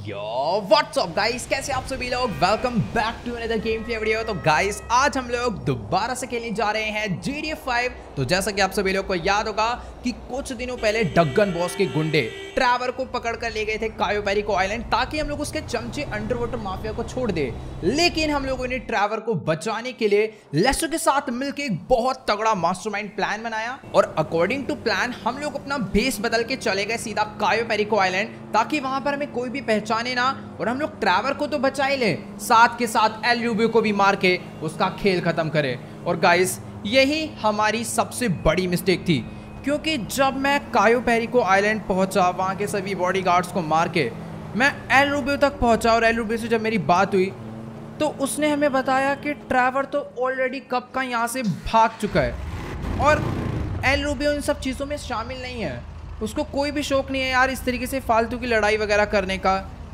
यो WhatsApp guys, कैसे आप सभी लोग। Welcome back to another game play video. तो गाइस आज हम लोग दोबारा से खेलने जा रहे हैं GTA 5। तो जैसा कि आप सभी लोग को याद होगा कि कुछ दिनों पहले डगन बॉस के गुंडे ट्रैवर को पकड़ कर ले गए थे कायो पेरिको आइलैंड ताकि हम लोग उसके चमचे अंडरवाटर माफिया को छोड़ दे। लेकिन हम लोगों ने ट्रैवर को बचाने के लिए लेस्टर के साथ मिलकर एक बहुत तगड़ा मास्टरमाइंड प्लान बनाया और अकॉर्डिंग टू प्लान हम लोग अपना बेस बदल के चले गए सीधा कायो पेरिको आइलैंड ताकि वहां पर हमें कोई भी पहचाने ना और हम लोग ट्रैवर को तो बचा ही ले, साथ के साथ एल रूबियो को भी मार के उसका खेल खत्म करे। और गाइस यही हमारी सबसे बड़ी मिस्टेक थी क्योंकि जब मैं कायो पेरिको आइलैंड पहुंचा, वहां के सभी बॉडीगार्ड्स को मार के मैं एल रूबियो तक पहुंचा और एल रूबियो से जब मेरी बात हुई तो उसने हमें बताया कि ट्रैवर तो ऑलरेडी कब का यहाँ से भाग चुका है और एल रूबियो इन सब चीज़ों में शामिल नहीं है। उसको कोई भी शौक नहीं है यार इस तरीके से फालतू की लड़ाई वगैरह करने का।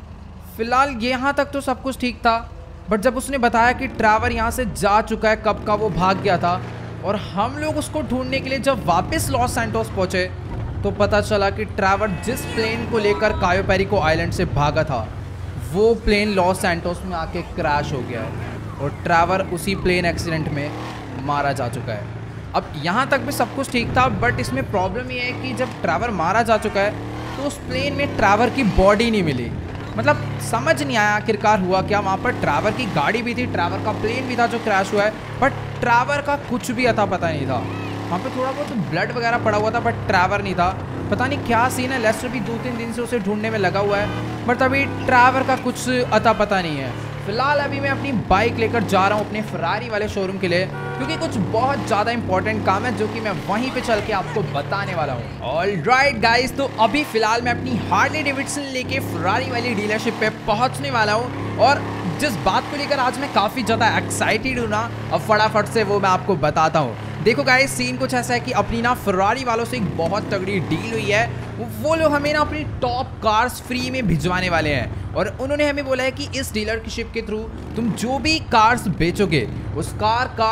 फिलहाल यहाँ तक तो सब कुछ ठीक था, बट जब उसने बताया कि ट्रैवर यहाँ से जा चुका है, कब का वो भाग गया था और हम लोग उसको ढूंढने के लिए जब वापस लॉस सैंटोस पहुँचे तो पता चला कि ट्रैवर जिस प्लेन को लेकर कायो पेरिको आइलैंड से भागा था वो प्लेन लॉस सैंटोस में आके क्रैश हो गया है और ट्रैवर उसी प्लेन एक्सीडेंट में मारा जा चुका है। अब यहाँ तक भी सब कुछ ठीक था, बट इसमें प्रॉब्लम ये है कि जब ट्रैवर मारा जा चुका है तो उस प्लेन में ट्रैवर की बॉडी नहीं मिली। मतलब समझ नहीं आया आखिरकार हुआ क्या। वहाँ पर ट्रैवर की गाड़ी भी थी, ट्रैवर का प्लेन भी था जो क्रैश हुआ है, बट ट्रैवर का कुछ भी अता पता नहीं था। वहाँ पे थोड़ा बहुत ब्लड वगैरह पड़ा हुआ था बट ट्रैवर नहीं था। पता नहीं क्या सीन है, लेस्टर भी 2-3 दिन से उसे ढूंढने में लगा हुआ है बट अभी ट्रैवर का कुछ अता पता नहीं है। फिलहाल अभी मैं अपनी बाइक लेकर जा रहा हूँ अपने फरारी वाले शोरूम के लिए क्योंकि कुछ बहुत ज़्यादा इंपॉर्टेंट काम है जो कि मैं वहीं पे चल के आपको बताने वाला हूँ। ऑलराइट गाइस, तो अभी फिलहाल मैं अपनी हार्ले डेविडसन लेके फरारी वाली डीलरशिप पे पहुँचने वाला हूँ और जिस बात को लेकर आज मैं काफ़ी ज़्यादा एक्साइटेड हूँ ना, अब फटाफट से वो मैं आपको बताता हूँ। देखो गाइस, सीन कुछ ऐसा है कि अपनी ना फरारी वालों से एक बहुत तगड़ी डील हुई है। वो लोग हमें ना अपनी टॉप कार्स फ्री में भिजवाने वाले हैं और उन्होंने हमें बोला है कि इस डीलरशिप के थ्रू तुम जो भी कार्स बेचोगे उस कार का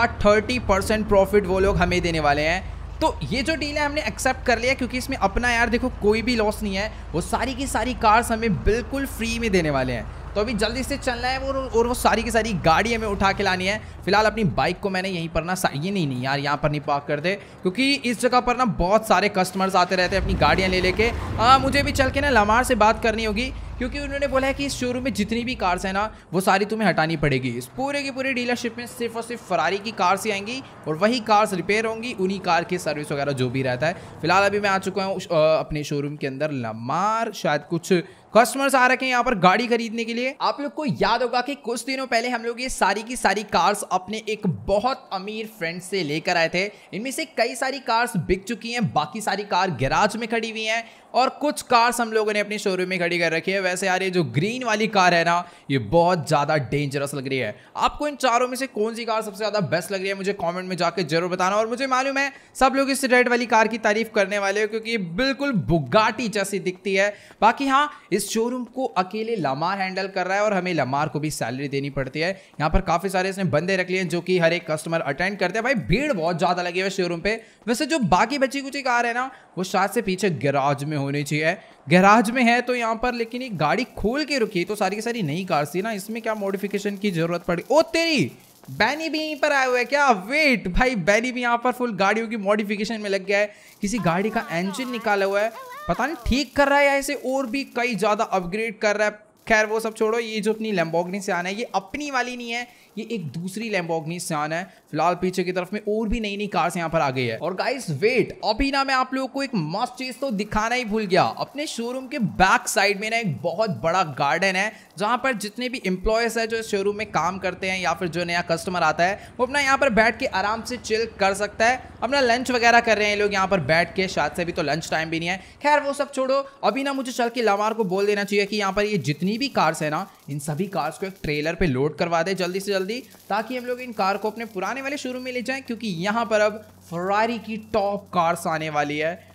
30% प्रॉफिट वो लोग हमें देने वाले हैं। तो ये जो डील है हमने एक्सेप्ट कर लिया क्योंकि इसमें अपना यार देखो कोई भी लॉस नहीं है, वो सारी की सारी कार्स हमें बिल्कुल फ्री में देने वाले हैं। तो अभी जल्दी से चलना है और वो सारी की सारी गाड़ी हमें उठा के लानी है। फिलहाल अपनी बाइक को मैंने यहीं पर ना ये नहीं यार यहाँ पर नहीं पार्क कर दे क्योंकि इस जगह पर ना बहुत सारे कस्टमर्स आते रहते हैं अपनी गाड़ियाँ ले लेके। मुझे भी चल के ना लमार से बात करनी होगी क्योंकि उन्होंने बोला है कि इस शोरूम में जितनी भी कार्स हैं ना वो सारी तुम्हें हटानी पड़ेगी। इस पूरे की पूरी डीलरशिप में सिर्फ और सिर्फ फरारी की कार्स ही आएंगी और वही कार्स रिपेयर होंगी, उन्हीं कार की सर्विस वगैरह जो भी रहता है। फिलहाल अभी मैं आ चुका हूँ अपने शोरूम के अंदर लमार। शायद कुछ कस्टमर्स आ रखे हैं यहाँ पर गाड़ी खरीदने के लिए। आप लोग को याद होगा कि कुछ दिनों पहले हम लोग ये सारी की सारी कार्स अपने एक बहुत अमीर फ्रेंड से लेकर आए थे। इनमें से कई सारी कार्स बिक चुकी हैं, बाकी सारी कार गैराज में खड़ी हुई हैं और कुछ कार्स हम लोगों ने अपने शोरूम में खड़ी कर रखी है। वैसे यार ये जो ग्रीन वाली कार है ना ये बहुत ज़्यादा डेंजरस लग रही है। आपको इन चारों में से कौन सी कार सबसे ज़्यादा बेस्ट लग रही है मुझे कमेंट में जाकर जरूर बताना। और मुझे मालूम है सब लोग इस रेड वाली कार की तारीफ करने वाले हो क्योंकि बिल्कुल बुगाटी जैसी दिखती है। बाकी हाँ, इस शोरूम को अकेले लमार हैंडल कर रहा है और हमें लमार को भी सैलरी देनी पड़ती है। यहाँ पर काफ़ी सारे इसने बंदे रख लिए हैं जो कि हर एक कस्टमर अटेंड करते हैं। भाई भीड़ बहुत ज़्यादा लगी हुई है शोरूम पे। वैसे जो बाकी बची कुछ कार है ना वो शायद से पीछे गैराज में होनी चाहिए। गैराज में है तो यहाँ पर, लेकिन ये गाड़ी खोल के रुकी तो सारी की सारी नई कार्स थी ना, इसमें क्या मॉडिफिकेशन की जरूरत पड़ी। ओ तेरी, बैनी भी यहीं पर आए हुए हैं क्या? वेट भाई, बैनी भी यहाँ पर फुल गाड़ियों की मॉडिफिकेशन में लग गया है। किसी गाड़ी का इंजन निकाला हुआ है, पता नहीं ठीक कर रहा है या इसे और भी कई ज़्यादा अपग्रेड कर रहा है। खैर वो सब छोड़ो, ये जो अपनी लैम्बोर्गिनी सियान है ये अपनी वाली नहीं है, ये एक दूसरी लैम्बोर्गिनी सियान है। फिलहाल पीछे की तरफ में और भी नई नई कार्स यहाँ पर आ गई है। और गाइस वेट, अभी ना मैं आप लोगों को एक मस्त चीज तो दिखाना ही भूल गया। अपने शोरूम के बैक साइड में ना एक बहुत बड़ा गार्डन है जहाँ पर जितने भी एम्प्लॉयज है जो इस शोरूम में काम करते हैं या फिर जो नया कस्टमर आता है वो अपना यहाँ पर बैठ के आराम से चिल कर सकता है। अपना लंच वगैरह कर रहे हैं लोग यहाँ पर बैठ के, शायद से अभी तो लंच टाइम भी नहीं है। खैर वो सब छोड़ो, अभी ना मुझे चल के लमार को बोल देना चाहिए कि यहाँ पर ये जितनी भी कार्स है ना इन सभी कार्स को एक ट्रेलर पे लोड करवा दे जल्दी से जल्दी ताकि हम लोग इन कार को अपने पुराने वाले शोरूम में ले जाएं क्योंकि यहाँ पर अब फरारी की टॉप कार्स आने वाली है।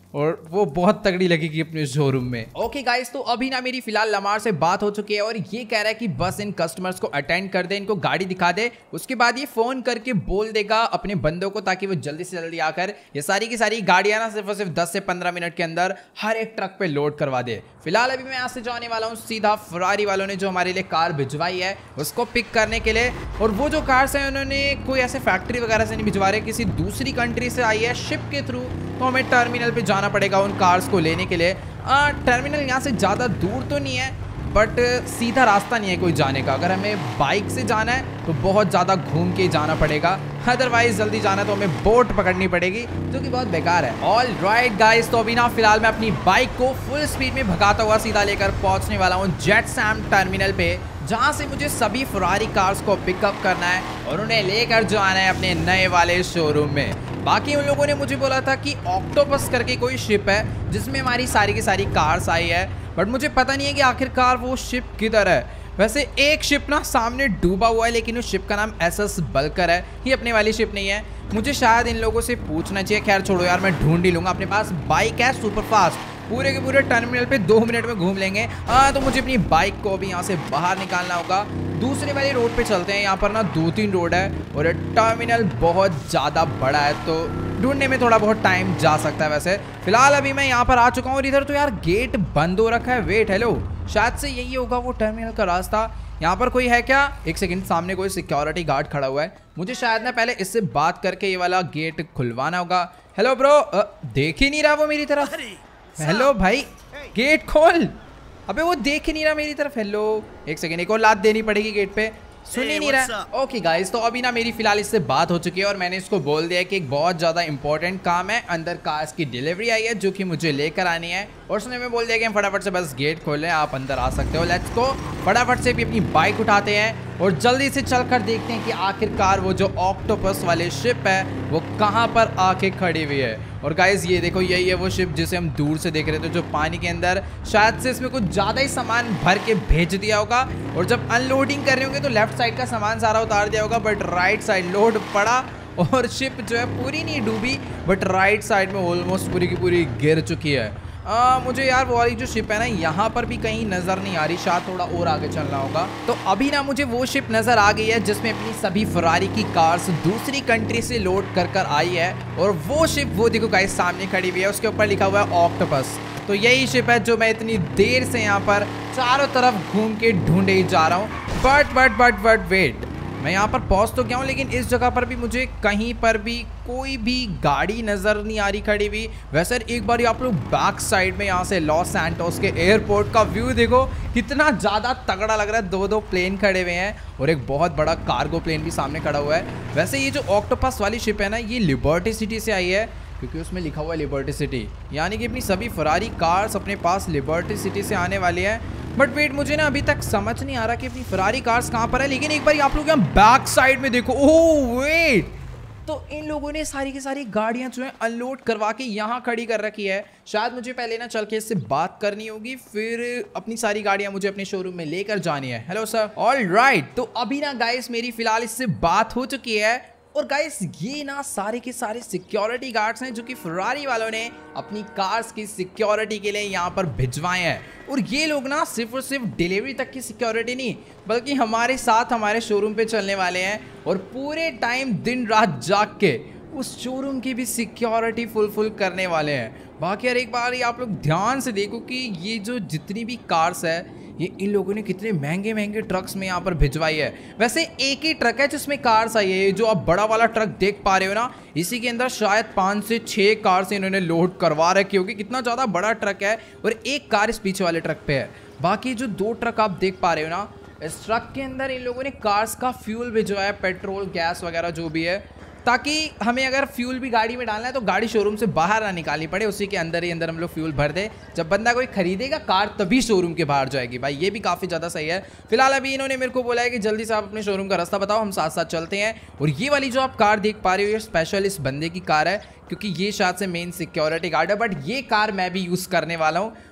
और वो बहुत तगड़ी लगेगी अपने शोरूम में। ओके गाइस, तो अभी ना मेरी फिलहाल लमार से बात हो चुकी है और ये कह रहा है कि बस इन कस्टमर्स को अटेंड कर दे, इनको गाड़ी दिखा दे, उसके बाद ये फोन करके बोल देगा अपने बंदों को ताकि वो जल्दी से जल्दी आकर ये सारी की सारी गाड़ियां ना सिर्फ और सिर्फ 10 से 15 मिनट के अंदर हर एक ट्रक पे लोड करवा दे। फिलहाल अभी मैं यहाँ से जाने वाला हूँ सीधा फरारी वालों ने जो हमारे लिए कार भिजवाई है उसको पिक करने के लिए। और वो जो कार्स हैं उन्होंने कोई ऐसे फैक्ट्री वगैरह से नहीं भिजवा रहे, किसी दूसरी कंट्री से आई है शिप के थ्रू, तो हमें टर्मिनल पे जाना पड़ेगा उन कार्स को लेने के लिए। टर्मिनल यहाँ से ज़्यादा दूर तो नहीं है बट सीधा रास्ता नहीं है कोई जाने का। अगर हमें बाइक से जाना है तो बहुत ज़्यादा घूम के जाना पड़ेगा, अदरवाइज जल्दी जाना तो हमें बोट पकड़नी पड़ेगी जो कि बहुत बेकार है। ऑल राइट गाइस, तो अभी ना फिलहाल मैं अपनी बाइक को फुल स्पीड में भगाता हुआ सीधा लेकर पहुंचने वाला हूँ जेट सैम टर्मिनल पे, जहाँ से मुझे सभी फरारी कार्स को पिकअप करना है और उन्हें लेकर जाना है अपने नए वाले शोरूम में। बाकी उन लोगों ने मुझे बोला था कि ऑक्टोपस करके कोई शिप है जिसमें हमारी सारी की सारी कार्स आई है, बट मुझे पता नहीं है कि आखिरकार वो शिप किधर है। वैसे एक शिप ना सामने डूबा हुआ है लेकिन उस शिप का नाम SS बल्कर है, ये अपने वाली शिप नहीं है। मुझे शायद इन लोगों से पूछना चाहिए, खैर छोड़ो यार, मैं ढूंढ ही लूंगा। अपने पास बाइक है सुपर फास्ट, पूरे के पूरे टर्मिनल पे 2 मिनट में घूम लेंगे। तो मुझे अपनी बाइक को भी यहाँ से बाहर निकालना होगा। दूसरे वाली रोड पे चलते हैं, यहाँ पर ना 2-3 रोड है और ये टर्मिनल बहुत ज़्यादा बड़ा है तो ढूंढने में थोड़ा बहुत टाइम जा सकता है। वैसे फिलहाल अभी मैं यहाँ पर आ चुका हूँ और इधर तो यार गेट बंद हो रखा है। वेट, हेलो, शायद से यही होगा वो टर्मिनल का रास्ता। यहाँ पर कोई है क्या? एक सेकंड, सामने कोई सिक्योरिटी गार्ड खड़ा हुआ है, मुझे शायद ना पहले इससे बात करके ये वाला गेट खुलवाना होगा। हेलो ब्रो, देख ही नहीं रहा वो मेरी तरफ। हेलो भाई, गेट खोल। अबे वो देख ही नहीं रहा मेरी तरफ। हेलो, एक सेकंड, एक और लात देनी पड़ेगी गेट पे, सुन ही नहीं रहा। ओके गाइस, तो अभी ना मेरी फिलहाल इससे बात हो चुकी है और मैंने इसको बोल दिया कि एक बहुत ज़्यादा इंपॉर्टेंट काम है, अंदर कार्स की डिलीवरी आई है जो कि मुझे लेकर आनी है। और उसने मैं बोल दिया कि हम फटाफट से बस गेट खोल लें, आप अंदर आ सकते हो। Let's go. फटाफट से भी अपनी बाइक उठाते हैं और जल्दी से चलकर देखते हैं कि आखिरकार वो जो ऑक्टोपस वाली शिप है वो कहाँ पर आके खड़ी हुई है। और गाइस ये देखो, यही है वो शिप जिसे हम दूर से देख रहे थे, जो पानी के अंदर शायद से इसमें कुछ ज़्यादा ही सामान भर के भेज दिया होगा और जब अनलोडिंग कर रहे होंगे तो लेफ्ट साइड का सामान सारा उतार दिया होगा, बट राइट साइड लोड पड़ा और शिप जो है पूरी नहीं डूबी बट राइट साइड में ऑलमोस्ट पूरी की पूरी गिर चुकी है। मुझे यार वो वाली जो शिप है ना यहाँ पर भी कहीं नज़र नहीं आ रही, शायद थोड़ा और आगे चलना होगा। तो अभी ना मुझे वो शिप नज़र आ गई है जिसमें अपनी सभी फरारी की कार्स दूसरी कंट्री से लोड कर आई है और वो शिप वो देखो गाइस सामने खड़ी हुई है, उसके ऊपर लिखा हुआ है ऑक्टोपस। तो यही शिप है जो मैं इतनी देर से यहाँ पर चारों तरफ घूम के ढूंढे ही जा रहा हूँ। बट वेट, मैं यहाँ पर पहुँच तो गया हूँ लेकिन इस जगह पर भी मुझे कहीं पर भी कोई भी गाड़ी नज़र नहीं आ रही खड़ी हुई। वैसे एक बार आप लोग बैक साइड में यहाँ से लॉस सैंटोस के एयरपोर्ट का व्यू देखो, कितना ज़्यादा तगड़ा लग रहा है। 2-2 प्लेन खड़े हुए हैं और एक बहुत बड़ा कार्गो प्लेन भी सामने खड़ा हुआ है। वैसे ये जो ऑक्टोपस वाली शिप है ना, ये लिबर्टी सिटी से आई है क्योंकि उसमें लिखा हुआ है लिबर्टी सिटी, यानी कि अपनी सभी फरारी कार्स अपने पास लिबर्टी सिटी से आने वाली है। बट वेट, मुझे ना अभी तक समझ नहीं आ रहा कि अपनी फरारी कार्स कहाँ पर है। लेकिन एक बार आप लोग यहाँ बैक साइड में देखो, ओह वेट, तो इन लोगों ने सारी की सारी गाड़ियां जो है अनलोड करवा के यहाँ खड़ी कर रखी है। शायद मुझे पहले ना चल के इससे बात करनी होगी, फिर अपनी सारी गाड़ियां मुझे अपने शोरूम में लेकर जानी है। Hello sir. ऑल राइट, तो अभी ना गाइस मेरी फिलहाल इससे बात हो चुकी है और गाइस ये ना सारे के सारे सिक्योरिटी गार्ड्स हैं जो कि फरारी वालों ने अपनी कार्स की सिक्योरिटी के लिए यहाँ पर भिजवाए हैं। और ये लोग ना सिर्फ और सिर्फ डिलीवरी तक की सिक्योरिटी नहीं बल्कि हमारे साथ हमारे शोरूम पे चलने वाले हैं और पूरे टाइम दिन रात जाग के उस शोरूम की भी सिक्योरिटी फुलफिल करने वाले हैं। बाकी यार एक बार आप लोग ध्यान से देखो कि ये जो जितनी भी कार्स है ये इन लोगों ने कितने महंगे महंगे ट्रक्स में यहाँ पर भिजवाई है। वैसे एक ही ट्रक है जिसमें कार्स आई है, जो आप बड़ा वाला ट्रक देख पा रहे हो ना, इसी के अंदर शायद 5 से 6 कार से इन्होंने लोड करवा रखी होगी। कितना ज़्यादा बड़ा ट्रक है और एक कार इस पीछे वाले ट्रक पे है। बाकी जो 2 ट्रक आप देख पा रहे हो ना, इस ट्रक के अंदर इन लोगों ने कार्स का फ्यूल भिजवाया है, पेट्रोल गैस वगैरह जो भी है, ताकि हमें अगर फ्यूल भी गाड़ी में डालना है तो गाड़ी शोरूम से बाहर ना निकालनी पड़े, उसी के अंदर ही अंदर हम लोग फ्यूल भर दे। जब बंदा कोई खरीदेगा कार तभी शोरूम के बाहर जाएगी। भाई ये भी काफ़ी ज़्यादा सही है। फिलहाल अभी इन्होंने मेरे को बोला है कि जल्दी से आप अपने शोरूम का रास्ता बताओ, हम साथ साथ चलते हैं। और ये वाली जो आप कार देख पा रहे हो ये स्पेशल इस बंदे की कार है क्योंकि ये शायद से मेन सिक्योरिटी गार्ड है, बट ये कार मैं भी यूज़ करने वाला हूँ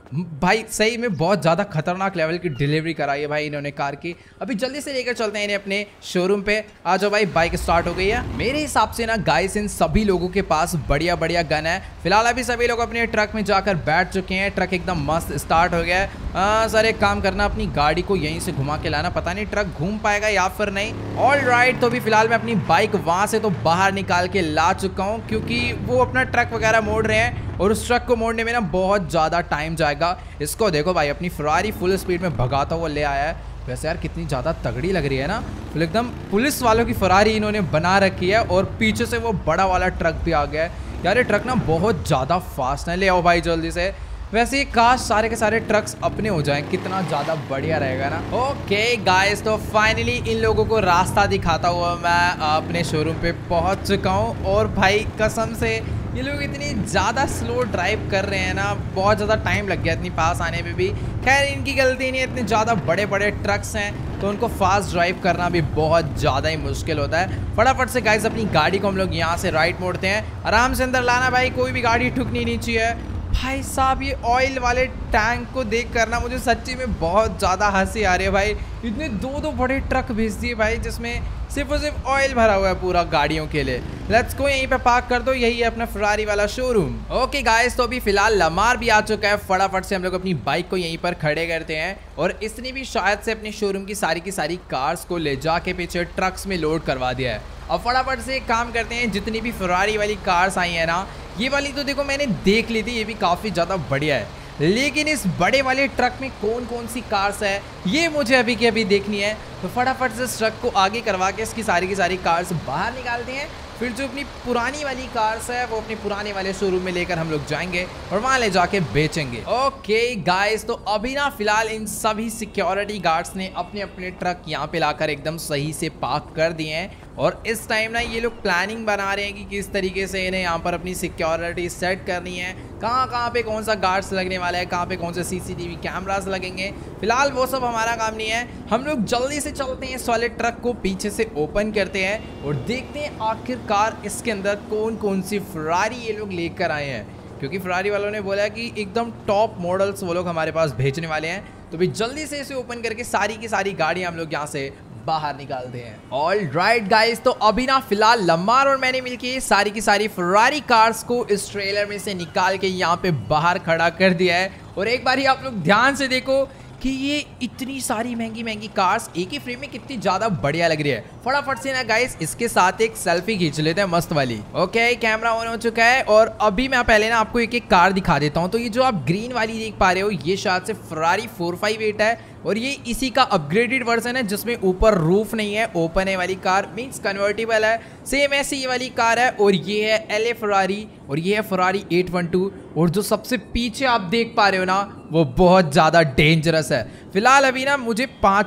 भाई सही में बहुत ज़्यादा खतरनाक लेवल की डिलीवरी कराई है भाई इन्होंने कार की। अभी जल्दी से लेकर चलते हैं इन्हें अपने शोरूम पे। आ जाओ भाई, बाइक स्टार्ट हो गई है। मेरे हिसाब से ना गाइस इन सभी लोगों के पास बढ़िया बढ़िया गन है। फिलहाल अभी सभी लोग अपने ट्रक में जाकर बैठ चुके हैं। ट्रक एकदम मस्त स्टार्ट हो गया है। सर एक काम करना, अपनी गाड़ी को यहीं से घुमा के लाना, पता नहीं ट्रक घूम पाएगा या फिर नहीं। ऑल राइट, तो अभी फिलहाल मैं अपनी बाइक वहां से तो बाहर निकाल के ला चुका हूँ, क्योंकि वो अपना ट्रक वगैरह मोड़ रहे हैं और उस ट्रक को मोड़ने में ना बहुत ज़्यादा टाइम जाएगा। इसको देखो भाई, अपनी फरारी फुल स्पीड में भगाता हुआ ले आया है। वैसे यार कितनी ज़्यादा तगड़ी लग रही है ना, तो एकदम पुलिस वालों की फरारी इन्होंने बना रखी है और पीछे से वो बड़ा वाला ट्रक भी आ गया है। यार ये ट्रक ना बहुत ज़्यादा फास्ट है। ले आओ भाई जल्दी से। वैसे काश सारे के सारे ट्रक्स अपने हो जाएं, कितना ज़्यादा बढ़िया रहेगा ना। ओके गाइस, तो फाइनली इन लोगों को रास्ता दिखाता हुआ मैं अपने शोरूम पे पहुंच चुका हूं। और भाई कसम से ये लोग इतनी ज़्यादा स्लो ड्राइव कर रहे हैं ना, बहुत ज़्यादा टाइम लग गया इतनी पास आने में भी। खैर इनकी गलती नहीं है, इतने ज़्यादा बड़े बड़े ट्रक्स हैं तो उनको फास्ट ड्राइव करना भी बहुत ज़्यादा ही मुश्किल होता है। फटाफट से गाइस अपनी गाड़ी को हम लोग यहाँ से राइट मोड़ते हैं। आराम से अंदर लाना भाई, कोई भी गाड़ी ठुकनी नहीं चाहिए। भाई साहब ये ऑयल वाले टैंक को देख कर ना मुझे सच्ची में बहुत ज़्यादा हंसी आ रही है भाई। इतने दो बड़े ट्रक भेज दिए भाई, जिसमें सिर्फ और सिर्फ ऑयल भरा हुआ है पूरा गाड़ियों के लिए। लेट्स गो, यहीं पे पार्क कर दो, यही है अपना फरारी वाला शोरूम। ओके गाइस, तो अभी फिलहाल लमार भी आ चुका है। फटाफट से हम लोग अपनी बाइक को यहीं पर खड़े करते हैं और इसने भी शायद से अपने शोरूम की सारी कार्स को ले जाके पीछे ट्रक्स में लोड करवा दिया है। अब फटाफट से एक काम करते हैं, जितनी भी फरारी वाली कार्स आई है ना, ये वाली तो देखो मैंने देख ली थी, ये भी काफ़ी ज़्यादा बढ़िया है, लेकिन इस बड़े वाले ट्रक में कौन कौन सी कार्स है ये मुझे अभी की अभी देखनी है। तो फटाफट से इस ट्रक को आगे करवा के इसकी सारी कार्स बाहर निकालते हैं। फिर जो अपनी पुरानी वाली कार्स है वो अपने पुराने वाले शोरूम में लेकर हम लोग जाएंगे और वहाँ ले जाके बेचेंगे। ओके गाइस, तो अभी ना फिलहाल इन सभी सिक्योरिटी गार्ड्स ने अपने अपने ट्रक यहाँ पे लाकर एकदम सही से पार्क कर दिए हैं और इस टाइम ना ये लोग प्लानिंग बना रहे हैं कि किस तरीके से इन्हें यहाँ पर अपनी सिक्योरिटी सेट करनी है, कहाँ पे कौन सा गार्ड्स लगने वाला है, कहाँ पे कौन से सीसीटीवी कैमरास लगेंगे। फिलहाल वो सब हमारा काम नहीं है, हम लोग जल्दी से चलते हैं इस वाले ट्रक को पीछे से ओपन करते हैं और देखते हैं आखिरकार इसके अंदर कौन कौन सी फरारी ये लोग लेकर आए हैं, क्योंकि फरारी वालों ने बोला कि एकदम टॉप मॉडल्स वो लोग हमारे पास भेजने वाले हैं। तो भी जल्दी से इसे ओपन करके सारी की सारी गाड़ियाँ हम लोग यहाँ से बाहर निकालते हैं। ऑल राइट गाइस, तो अभी ना फिलहाल लम्मार और मैंने मिलके सारी की सारी फरारी कार्स को इस ट्रेलर में से निकाल के यहाँ पे बाहर खड़ा कर दिया है। और एक बार ही आप लोग ध्यान से देखो कि ये इतनी सारी महंगी कार्स एक ही फ्रेम में कितनी ज्यादा बढ़िया लग रही है। फटाफट से ना गाइस इसके साथ एक सेल्फी खींच लेते हैं मस्त वाली। ओके, कैमरा ऑन हो चुका है और अभी मैं पहले ना आपको एक कार दिखा देता हूँ। तो ये जो आप ग्रीन वाली देख पा रहे हो ये शायद से फरारी 458 है और ये इसी का अपग्रेडेड वर्जन है जिसमें ऊपर रूफ नहीं है, ओपन है वाली कार, मींस कन्वर्टेबल है। सेम ऐसी ये वाली कार है और ये है LA फरारी और ये है फरारी 812। और जो सबसे पीछे आप देख पा रहे हो ना वो बहुत ज़्यादा डेंजरस है। फिलहाल अभी ना मुझे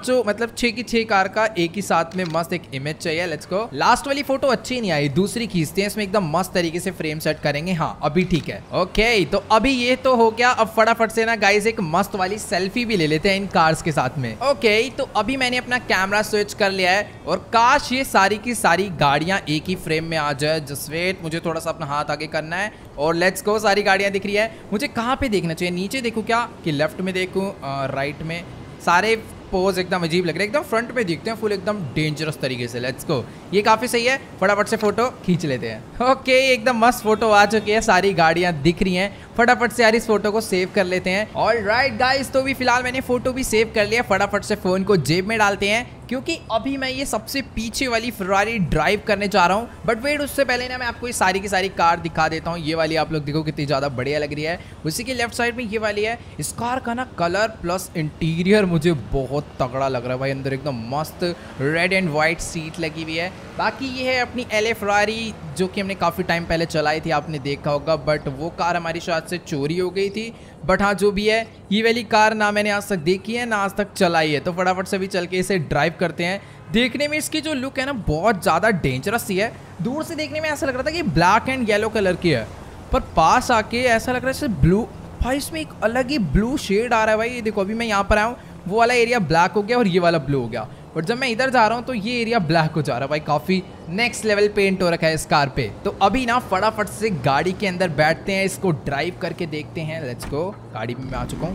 6 की 6 कार का एक ही साथ में मस्त एक इमेज चाहिए। Let's go. लास्ट वाली फोटो अच्छी नहीं आई, दूसरी खींचते हैं, इसमें एकदम मस्त तरीके से फ्रेम सेट करेंगे। हाँ अभी ठीक है। ओके, तो अभी ये तो हो गया। अब फटाफट से ना गाइस एक मस्त वाली सेल्फी भी ले लेते हैं इन कार्स के साथ में। ओके, तो अभी मैंने अपना कैमरा स्विच कर लिया है और काश ये सारी की सारी गाड़ियां एक ही फ्रेम में आ जाए। जस्ट वेट, मुझे थोड़ा सा अपना हाथ आगे करना है और लेट्स गो। सारी गाड़ियां दिख रही है। मुझे कहाँ पे देखना चाहिए, नीचे देखूं क्या कि लेफ्ट में देखूं, राइट में? सारे पोज एकदम अजीब लग रहे हैं, एकदम फ्रंट पे दिखते हैं फुल एकदम डेंजरस तरीके से। लेट्स गो, ये काफी सही है, फटाफट से फोटो खींच लेते हैं। ओके, एकदम मस्त फोटो आ चुकी है, सारी गाड़ियां दिख रही हैं। फटाफट से यार इस फोटो को सेव कर लेते हैं। ऑल राइट गाइस, तो भी फिलहाल मैंने फोटो भी सेव कर लिया। फटाफट से फोन को जेब में डालते हैं क्योंकि अभी मैं ये सबसे पीछे वाली फरारी ड्राइव करने जा रहा हूँ। बट वेट, उससे पहले ना मैं आपको ये सारी की सारी कार दिखा देता हूँ। ये वाली आप लोग देखो कितनी ज़्यादा बढ़िया लग रही है। उसी के लेफ्ट साइड में ये वाली है। इस कार का ना कलर प्लस इंटीरियर मुझे बहुत तगड़ा लग रहा है भाई। अंदर एकदम मस्त रेड एंड वाइट सीट लगी हुई है। बाकी ये है अपनी LA फरारी जो कि हमने काफ़ी टाइम पहले चलाई थी, आपने देखा होगा। बट वो कार हमारी शायद से चोरी हो गई थी। बट हाँ, जो भी है, ये वाली कार ना मैंने आज तक देखी है ना आज तक चलाई है। तो फटाफट से भी चल के इसे ड्राइव करते हैं। देखने में इसकी जो लुक है ना बहुत ज़्यादा डेंजरस सी है। दूर से देखने में ऐसा लग रहा था कि ब्लैक एंड येलो कलर की है, पर पास आके ऐसा लग रहा है जैसे ब्लू। भाई इसमें एक अलग ही ब्लू शेड आ रहा है भाई। ये देखो, अभी मैं यहाँ पर आया हूँ, वो वाला एरिया ब्लैक हो गया और ये वाला ब्लू हो गया। और जब मैं इधर जा रहा हूँ तो ये एरिया ब्लैक हो जा रहा है भाई, काफी नेक्स्ट लेवल पेंट हो रखा है इस कार पे। तो अभी ना फटाफट से गाड़ी के अंदर बैठते हैं, इसको ड्राइव करके देखते हैं। Let's go. गाड़ी में मैं आ चुका हूँ।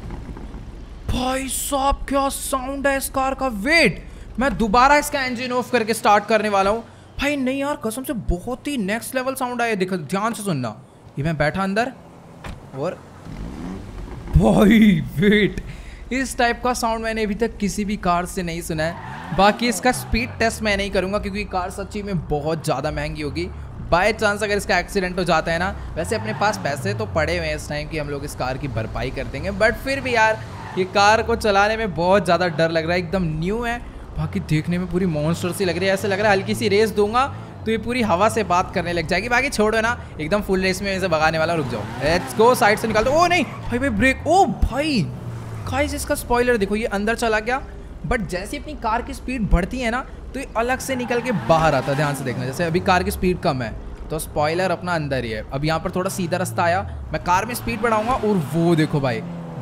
भाई साहब क्या साउंड है इस कार का। वेट, मैं दोबारा इसका इंजन ऑफ करके स्टार्ट करने वाला हूँ। भाई नहीं यार, कसम से बहुत ही नेक्स्ट लेवल साउंड आया। देखो ध्यान से सुनना। ये मैं बैठा अंदर और भाई वेट, इस टाइप का साउंड मैंने अभी तक किसी भी कार से नहीं सुना है। बाकी इसका स्पीड टेस्ट मैं नहीं करूंगा क्योंकि कार सच्ची में बहुत ज़्यादा महंगी होगी। बाय चांस अगर इसका एक्सीडेंट हो जाता है ना, वैसे अपने पास पैसे तो पड़े हुए हैं इस टाइम कि हम लोग इस कार की भरपाई कर देंगे, बट फिर भी यार ये कार को चलाने में बहुत ज़्यादा डर लग रहा है। एकदम न्यू है, बाकी देखने में पूरी मॉन्स्टर सी लग रही है। ऐसे लग रहा है हल्की सी रेस दूंगा तो ये पूरी हवा से बात करने लग जाएगी। बाकी छोड़ो ना, एकदम फुल रेस में इसे भगाने वाला। रुक जाओ, लेट्स गो। साइड से निकाल दो। ओ नहीं भाई भाई ब्रेक। ओ भाई गाइस इसका स्पॉइलर देखो, ये अंदर चला गया, बट जैसे अपनी कार की स्पीड बढ़ती है ना तो ये अलग से निकल के बाहर आता है। ध्यान से देखना, जैसे अभी कार की स्पीड कम है तो स्पॉइलर अपना अंदर ही है। अब यहाँ पर थोड़ा सीधा रास्ता आया, मैं कार में स्पीड बढ़ाऊंगा और वो देखो भाई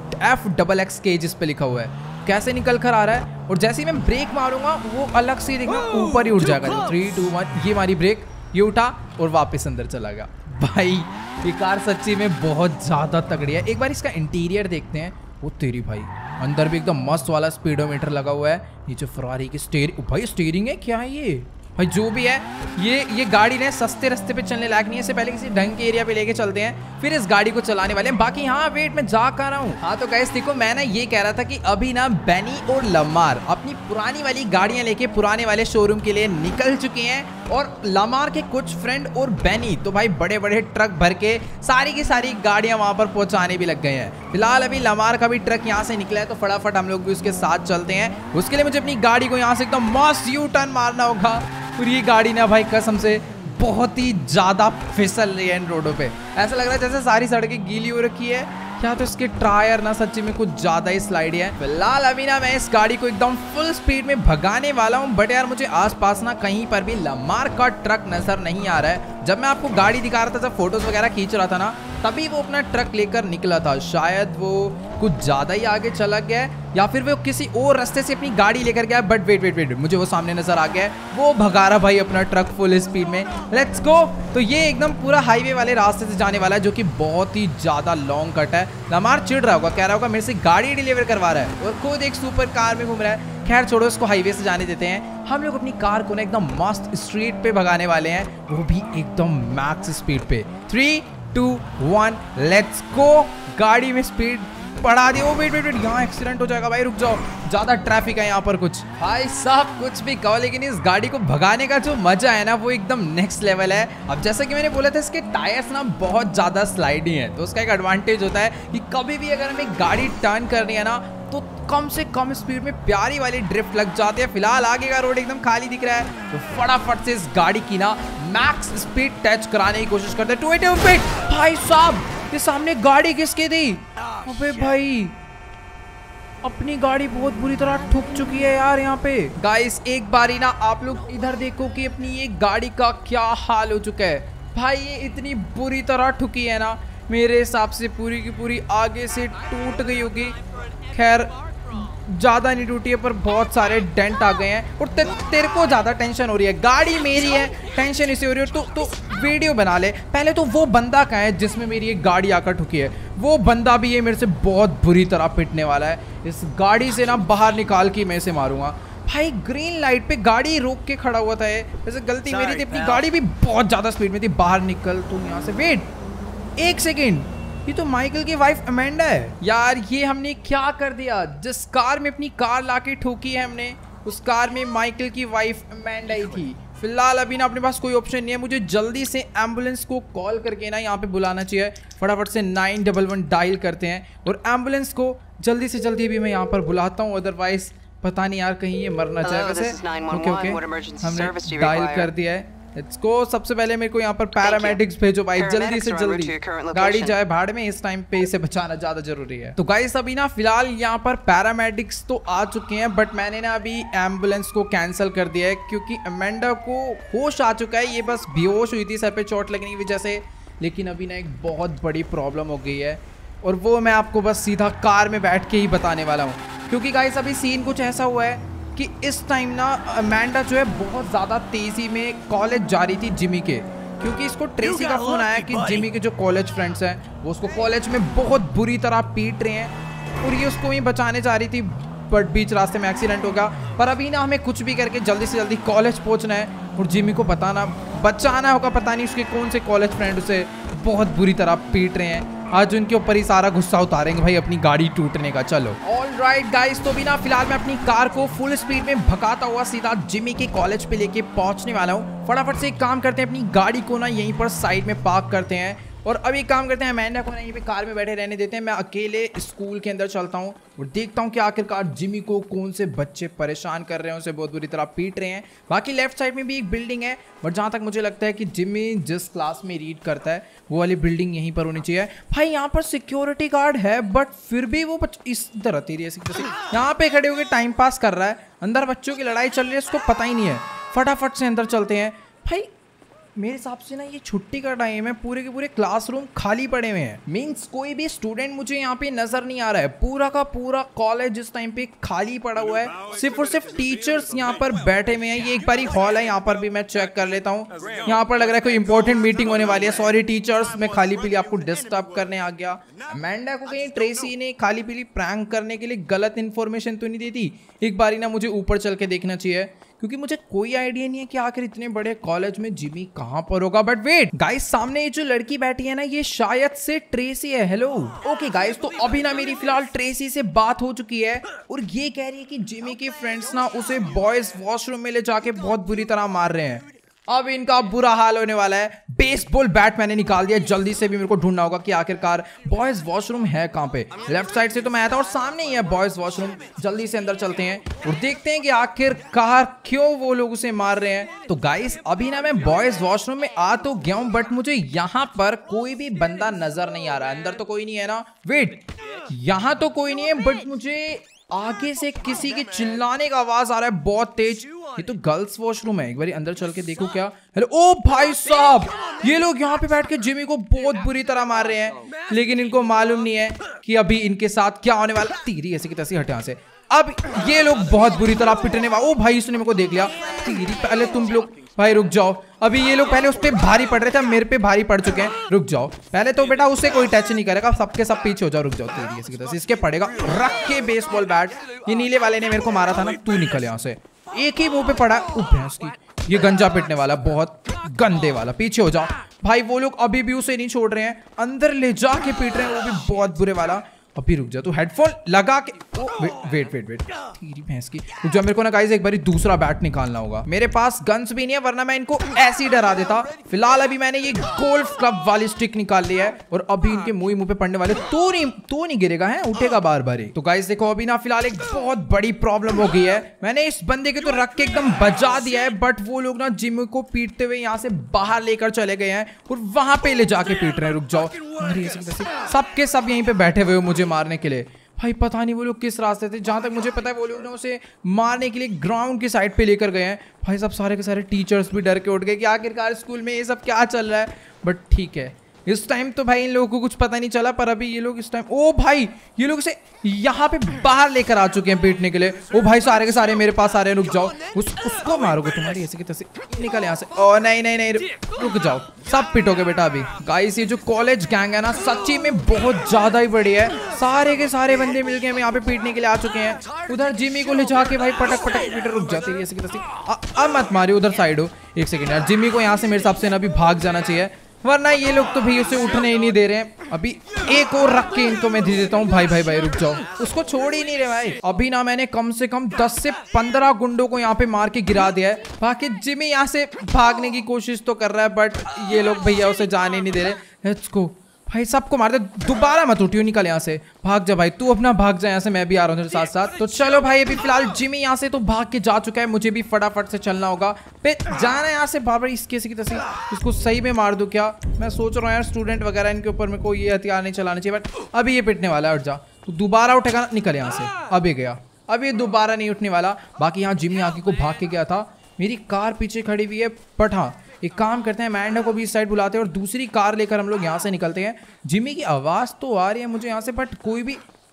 FXXK जिस पे लिखा हुआ है कैसे निकल कर आ रहा है। और जैसे ही मैं ब्रेक मारूंगा वो अलग से देखना ऊपर ही उठ जाएगा। 3 2 1 ये मारी ब्रेक, ये उठा और वापस अंदर चला गया। भाई ये कार सच्ची में बहुत ज़्यादा तगड़ी है। एक बार इसका इंटीरियर देखते हैं। वो तेरी भाई, अंदर भी एकदम मस्त वाला स्पीडोमीटर लगा हुआ है। नीचे फरारी की स्टीयरिंग, भाई स्टीयरिंग है क्या है ये भाई। जो भी है ये गाड़ी ने सस्ते रास्ते पे चलने लायक नहीं है। इससे पहले किसी ढंग के एरिया पे लेके चलते हैं, फिर इस गाड़ी को चलाने वाले हैं। बाकी हाँ वेट, मैं जा कर रहा हूँ। हाँ तो गाइस देखो, मैं ना ये कह रहा था कि अभी ना बेनी और लमार अपनी पुरानी वाली गाड़ियां लेके पुराने वाले शोरूम के लिए निकल चुके हैं, और लमार के कुछ फ्रेंड और बेनी तो भाई बड़े बड़े ट्रक भर के सारी की सारी गाड़ियां वहां पर पहुंचाने भी लग गए हैं। फिलहाल अभी लमार का भी ट्रक यहाँ से निकला है तो फटाफट हम लोग भी उसके साथ चलते हैं। उसके लिए मुझे अपनी गाड़ी को यहाँ से एकदम मस्त यू टर्न मारना होगा। और ये गाड़ी ना भाई कसम से बहुत ही ज़्यादा फिसल रही है इन रोडों पे। ऐसा लग रहा है जैसे सारी सड़कें गीली हो रखी है, क्या तो इसके टायर ना सच्ची में कुछ ज़्यादा ही स्लाइड है। फिलहाल अभी ना मैं इस गाड़ी को एकदम फुल स्पीड में भगाने वाला हूँ, बट यार मुझे आसपास ना कहीं पर भी लमार का ट्रक नजर नहीं आ रहा है। जब मैं आपको गाड़ी दिखा रहा था, जब फोटोज वगैरह खींच रहा था ना, तभी वो अपना ट्रक लेकर निकला था। शायद वो कुछ ज़्यादा ही आगे चला गया है या फिर वो किसी और रास्ते से अपनी गाड़ी लेकर गया। बट वेट वेट वेट, मुझे वो सामने नजर आ गया है, वो भगा रहा भाई अपना ट्रक फुल स्पीड में। Let's go. तो ये एकदम पूरा हाईवे वाले रास्ते से जाने वाला है, जो कि बहुत ही ज़्यादा लॉन्ग कट है। लमार चिढ़ रहा होगा, कह रहा होगा मेरे से गाड़ी डिलीवर करवा रहा है और खुद एक सुपर कार में घूम रहा है। खैर छोड़ो, इसको हाईवे से जाने देते हैं। हम लोग अपनी कार को ना एकदम मस्त स्ट्रीट पे भगाने वाले हैं, वो भी एकदम मैक्स स्पीड पे। 3 2 1 लेट्स गो। गाड़ी में स्पीड बढ़ा दी। ओ वेट वेट वेट, यहाँ एक्सीडेंट हो जाएगा भाई, रुक जाओ, ज्यादा ट्रैफिक है यहाँ पर। कुछ भाई साहब कुछ भी कहो, लेकिन इस गाड़ी को भगाने का जो मजा है ना वो एकदम नेक्स्ट लेवल है। अब जैसा कि मैंने बोला था, इसके टायर्स ना बहुत ज्यादा स्लाइडी हैं, तो उसका एक एडवांटेज होता है कि कभी भी अगर हमें गाड़ी टर्न करनी है ना तो कम से कम स्पीड में प्यारी वाली ड्रिफ्ट लग जाती है। फिलहाल आगे का रोड एकदम खाली दिख रहा है, तो फटाफट से इस गाड़ी की ना मैक्स स्पीड टच कराने की कोशिश करते हैं। 280 स्पीड। भाई साहब ये सामने गाड़ी किसकी थी? अबे भाई अपनी गाड़ी बहुत बुरी तरह ठुक चुकी है यार यहाँ पे। गाइस एक बारी ना आप लोग इधर देखो कि अपनी ये गाड़ी का क्या हाल हो चुका है। भाई ये इतनी बुरी तरह ठुकी है ना, मेरे हिसाब से पूरी की पूरी आगे से टूट गई होगी। खैर ज़्यादा नहीं टूटी है पर बहुत सारे डेंट आ गए हैं। और तेरे को ज़्यादा टेंशन हो रही है, गाड़ी मेरी है, टेंशन इसे हो रही है। तो वीडियो बना ले पहले। तो वो बंदा कहाँ है जिसमें मेरी एक गाड़ी आकर ठुकी है? वो बंदा भी ये मेरे से बहुत बुरी तरह पिटने वाला है। इस गाड़ी से ना बाहर निकाल के मैं इसे मारूंगा। भाई ग्रीन लाइट पे गाड़ी रोक के खड़ा हुआ था ये, वैसे गलती मेरी थी। अपनी गाड़ी भी बहुत ज़्यादा स्पीड में थी। बाहर निकल तुम यहाँ से। वेट 1 सेकेंड, ये तो माइकल की वाइफ अमेंडा है यार। ये हमने क्या कर दिया? जिस कार में अपनी कार लाके ठोकी है हमने, उस कार में माइकल की वाइफ अमेंडा ही थी। फिलहाल अभी ना अपने पास कोई ऑप्शन नहीं है, मुझे जल्दी से एम्बुलेंस को कॉल करके ना यहाँ पे बुलाना चाहिए। फटाफट से 911 डायल करते हैं और एम्बुलेंस को जल्दी से जल्दी भी मैं यहाँ पर बुलाता हूँ, अदरवाइज पता नहीं यार कहीं ये मरना चाहे। वैसे ओके हमने डायल कर दिया है। Let's go. सबसे पहले मेरे को यहाँ पर पैरामेडिक्स भेजो भाई, जल्दी से जल्दी। गाड़ी जाए भाड़ में, इस टाइम पे इसे बचाना ज्यादा जरूरी है। तो गाइस अभी ना फिलहाल यहाँ पर पैरामेडिक्स तो आ चुके हैं, बट मैंने ना अभी एम्बुलेंस को कैंसिल कर दिया है क्योंकि अमेंडा को होश आ चुका है। ये बस बेहोश हुई थी सर पे चोट लगने की वजह से, लेकिन अभी ना एक बहुत बड़ी प्रॉब्लम हो गई है और वो मैं आपको बस सीधा कार में बैठ के ही बताने वाला हूँ। क्योंकि गाइस अभी सीन कुछ ऐसा हुआ है कि इस टाइम ना अमेंडा जो है बहुत ज़्यादा तेज़ी में कॉलेज जा रही थी जिमी के, क्योंकि इसको ट्रेसी का फ़ोन आया कि जिमी के जो कॉलेज फ्रेंड्स हैं वो उसको कॉलेज में बहुत बुरी तरह पीट रहे हैं और ये उसको ही बचाने जा रही थी, बट बीच रास्ते में एक्सीडेंट हो गया। पर अभी ना हमें कुछ भी करके जल्दी से जल्दी कॉलेज पहुंचना है और जिमी को बचाना होगा। पता नहीं उसके कौन से कॉलेज फ्रेंड उसे बहुत बुरी तरह पीट रहे हैं। आज उनके ऊपर ही सारा गुस्सा उतारेंगे भाई अपनी गाड़ी टूटने का। चलो ऑलराइट गाइस, तो भी ना फिलहाल मैं अपनी कार को फुल स्पीड में भगाता हुआ सीधा जिमी के कॉलेज पे लेके पहुंचने वाला हूँ। फटाफट से एक काम करते हैं, अपनी गाड़ी को ना यहीं पर साइड में पार्क करते हैं और अभी काम करते हैं अमेंडा को ना यहीं पे कार में बैठे रहने देते हैं। मैं अकेले स्कूल के अंदर चलता हूँ और देखता हूँ कि आखिरकार जिमी को कौन से बच्चे परेशान कर रहे हैं, उसे बहुत बुरी तरह पीट रहे हैं। बाकी लेफ्ट साइड में भी एक बिल्डिंग है, बट जहाँ तक मुझे लगता है कि जिमी जिस क्लास में रीड करता है वो वाली बिल्डिंग यहीं पर होनी चाहिए। भाई यहाँ पर सिक्योरिटी गार्ड है, बट फिर भी वो इस तरह तेरी ऐसी यहाँ पे खड़े होकर टाइम पास कर रहा है। अंदर बच्चों की लड़ाई चल रही है, इसको पता ही नहीं है। फटाफट से अंदर चलते हैं। भाई मेरे हिसाब से ना ये छुट्टी का टाइम है, पूरे के पूरे क्लासरूम खाली पड़े हुए हैं। मींस कोई भी स्टूडेंट मुझे यहाँ पे नजर नहीं आ रहा है। पूरा का पूरा कॉलेज इस टाइम पे खाली पड़ा हुआ है, सिर्फ और सिर्फ टीचर्स यहाँ पर बैठे हुए हैं। ये एक बारी हॉल है, यहाँ पर भी मैं चेक कर लेता हूँ। यहाँ पर लग रहा है कोई इंपॉर्टेंट मीटिंग होने वाली है। सॉरी टीचर्स, मैं खाली पीली आपको डिस्टर्ब करने आ गया। अमेंडा को कहीं ट्रेसी ने खाली पीली प्रैंक करने के लिए गलत इन्फॉर्मेशन तो नहीं दी थी? एक बारी ना मुझे ऊपर चल के देखना चाहिए, क्योंकि मुझे कोई आइडिया नहीं है कि आखिर इतने बड़े कॉलेज में जिमी कहां पर होगा। बट वेट गाइस, सामने ये जो लड़की बैठी है ना, ये शायद से ट्रेसी है। हेलो ओके गाइस, तो अभी ना मेरी फिलहाल ट्रेसी से बात हो चुकी है और ये कह रही है कि जिमी के फ्रेंड्स ना उसे बॉयज वॉशरूम में ले जाके बहुत बुरी तरह मार रहे हैं। अब इनका बुरा हाल होने वाला है। बेसबॉल बैट मैंने निकाल दिया, जल्दी से भी मेरे को ढूंढना होगा कि आखिरकार बॉयज वॉशरूम है कहां पे। लेफ्ट साइड से तो मैं आया था और सामने ही है बॉयज वॉशरूम। जल्दी से अंदर चलते हैं और देखते हैं कि आखिरकार क्यों वो लोग उसे मार रहे हैं। तो गाइस अभी ना मैं बॉयज वॉशरूम में आ तो गया हूं, बट मुझे यहाँ पर कोई भी बंदा नजर नहीं आ रहा है। अंदर तो कोई नहीं है ना? वेट, यहाँ तो कोई नहीं है, बट मुझे आगे से किसी के चिल्लाने का आवाज आ रहा है बहुत तेज। ये तो गर्ल्स वॉशरूम है, एक बार अंदर चल के देखो क्या। हेलो, ओ भाई साहब, ये लोग यहाँ पे बैठ के जिमी को बहुत बुरी तरह मार रहे हैं, लेकिन इनको मालूम नहीं है कि अभी इनके साथ क्या होने वाला। तीरी ऐसे की तैसी हटे यहाँ से। अब ये लोग बहुत बुरी तरह पिटने वाले। ओ भाई, इसने मेरे को देख लिया। तीरी, पहले तुम लोग भाई रुक जाओ। अभी ये लोग पहले उस पे भारी पड़ रहे थे, मेरे पे भारी पड़ चुके हैं। रुक जाओ, पहले तो बेटा उसे कोई टच नहीं करेगा, सबके सब पीछे हो जाओ। रुक जाओ, तेरी ऐसी की तैसी। इसके पड़ेगा, रख के बेसबॉल बैट। ये नीले वाले ने मेरे को मारा था ना, तू निकल यहाँ से। एक ही मुंह पे पड़ा, भैंस की। ये गंजा पिटने वाला, बहुत गंदे वाला। पीछे हो जाओ भाई, वो लोग अभी भी उसे नहीं छोड़ रहे हैं, अंदर ले जाके पीट रहे हैं, वो भी बहुत बुरे वाला। अभी रुक जा, तू हेडफोन लगा के। वेट तेरी भैंस की, रुक जा। मेरे को ना गाइस एक बारी दूसरा बैट निकालना होगा। मेरे पास गन्स भी नहीं है, वरना मैं इनको ऐसे ही डरा देता। फिलहाल अभी मैंने ये गोल्फ क्लब वाली स्टिक निकाल ली है और अभी इनके मुंह पे पड़ने वाले। तो नहीं गिरेगा, है उठेगा बार बार ही। तो गाइस देखो, अभी ना फिलहाल एक बहुत बड़ी प्रॉब्लम हो गई है। मैंने इस बंदे के तो रख के एकदम बजा दिया है, बट वो लोग ना जिमी को पीटते हुए यहाँ से बाहर लेकर चले गए हैं और वहां पे ले जाके पीट रहे हैं। रुक जाओ, सबके सब यहीं पे बैठे हुए मुझे मारने के लिए। भाई पता नहीं वो लोग किस रास्ते थे, जहां तक मुझे पता है वो लोग ना उसे मारने के लिए ग्राउंड की साइड पे लेकर गए हैं। भाई सब सारे के सारे टीचर्स भी डर के उठ गए कि आखिरकार स्कूल में ये सब क्या चल रहा है। बट ठीक है, इस टाइम तो भाई इन लोगों को कुछ पता नहीं चला, पर अभी ये लोग इस टाइम, ओ भाई ये लोग इसे यहाँ पे बाहर लेकर आ चुके हैं पीटने के लिए। ओ भाई सारे के सारे मेरे पास आ रहे हैं। रुक जाओ, उसको मारोगे तुम्हारी ऐसे की तैसे। निकल यहाँ से। ओ नहीं, रुक जाओ, सब पिटोगे बेटा अभी। गाइस ये जो कॉलेज गैंग है ना, सच्ची में बहुत ज्यादा ही बड़ी है। सारे के सारे बंदे मिलके हमें यहाँ पे पीटने के लिए आ चुके हैं। उधर जिमी को ले जाके भाई पटक पीट। रुक जाती है ऐसे की तैसे। अब मत मारियो, उधर साइड हो। एक सेकंड यार, जिमी को यहाँ से मेरे हिसाब से ना अभी भाग जाना चाहिए, वरना ये लोग तो भी उसे उठने ही नहीं दे रहे हैं। अभी एक और रख के इनको मैं दे देता हूँ। भाई रुक जाओ, उसको छोड़ ही नहीं रहे भाई। अभी ना मैंने कम से कम 10 से 15 गुंडों को यहाँ पे मार के गिरा दिया है। बाकी जिमी यहाँ से भागने की कोशिश तो कर रहा है, बट ये लोग भैया उसे जाने नहीं दे रहे। लेट्स गो भाई, सबको मार दे। दोबारा मत उठियो, निकल यहाँ से। भाग जा भाई, तू अपना भाग जा यहाँ से, मैं भी आ रहा हूँ तेरे साथ साथ। तो चलो भाई, अभी फिलहाल जिमी यहाँ से तो भाग के जा चुका है, मुझे भी फटाफट से चलना होगा। पे जाना यहाँ से बार इसके की तस्वीर। इसको सही में मार दूं क्या? मैं सोच रहा हूँ यार, स्टूडेंट वगैरह इनके ऊपर मेरे को ये हथियार नहीं चलाना चाहिए, बट अभी ये पिटने वाला है। उठ जा, तो दोबारा उठेगा, निकल यहाँ से। अभी गया, अभी दोबारा नहीं उठने वाला। बाकी यहाँ जिमी आगे को भाग के गया था, मेरी कार पीछे खड़ी हुई है। बट हाँ, एक काम करते हैं, अमेंडा को भी इस साइड बुलाते हैं और दूसरी कार लेकर हम लोग यहाँ से निकलते हैं। जिमी की आवाज़ तो आ रही है मुझे यहाँ से, बट कोई भी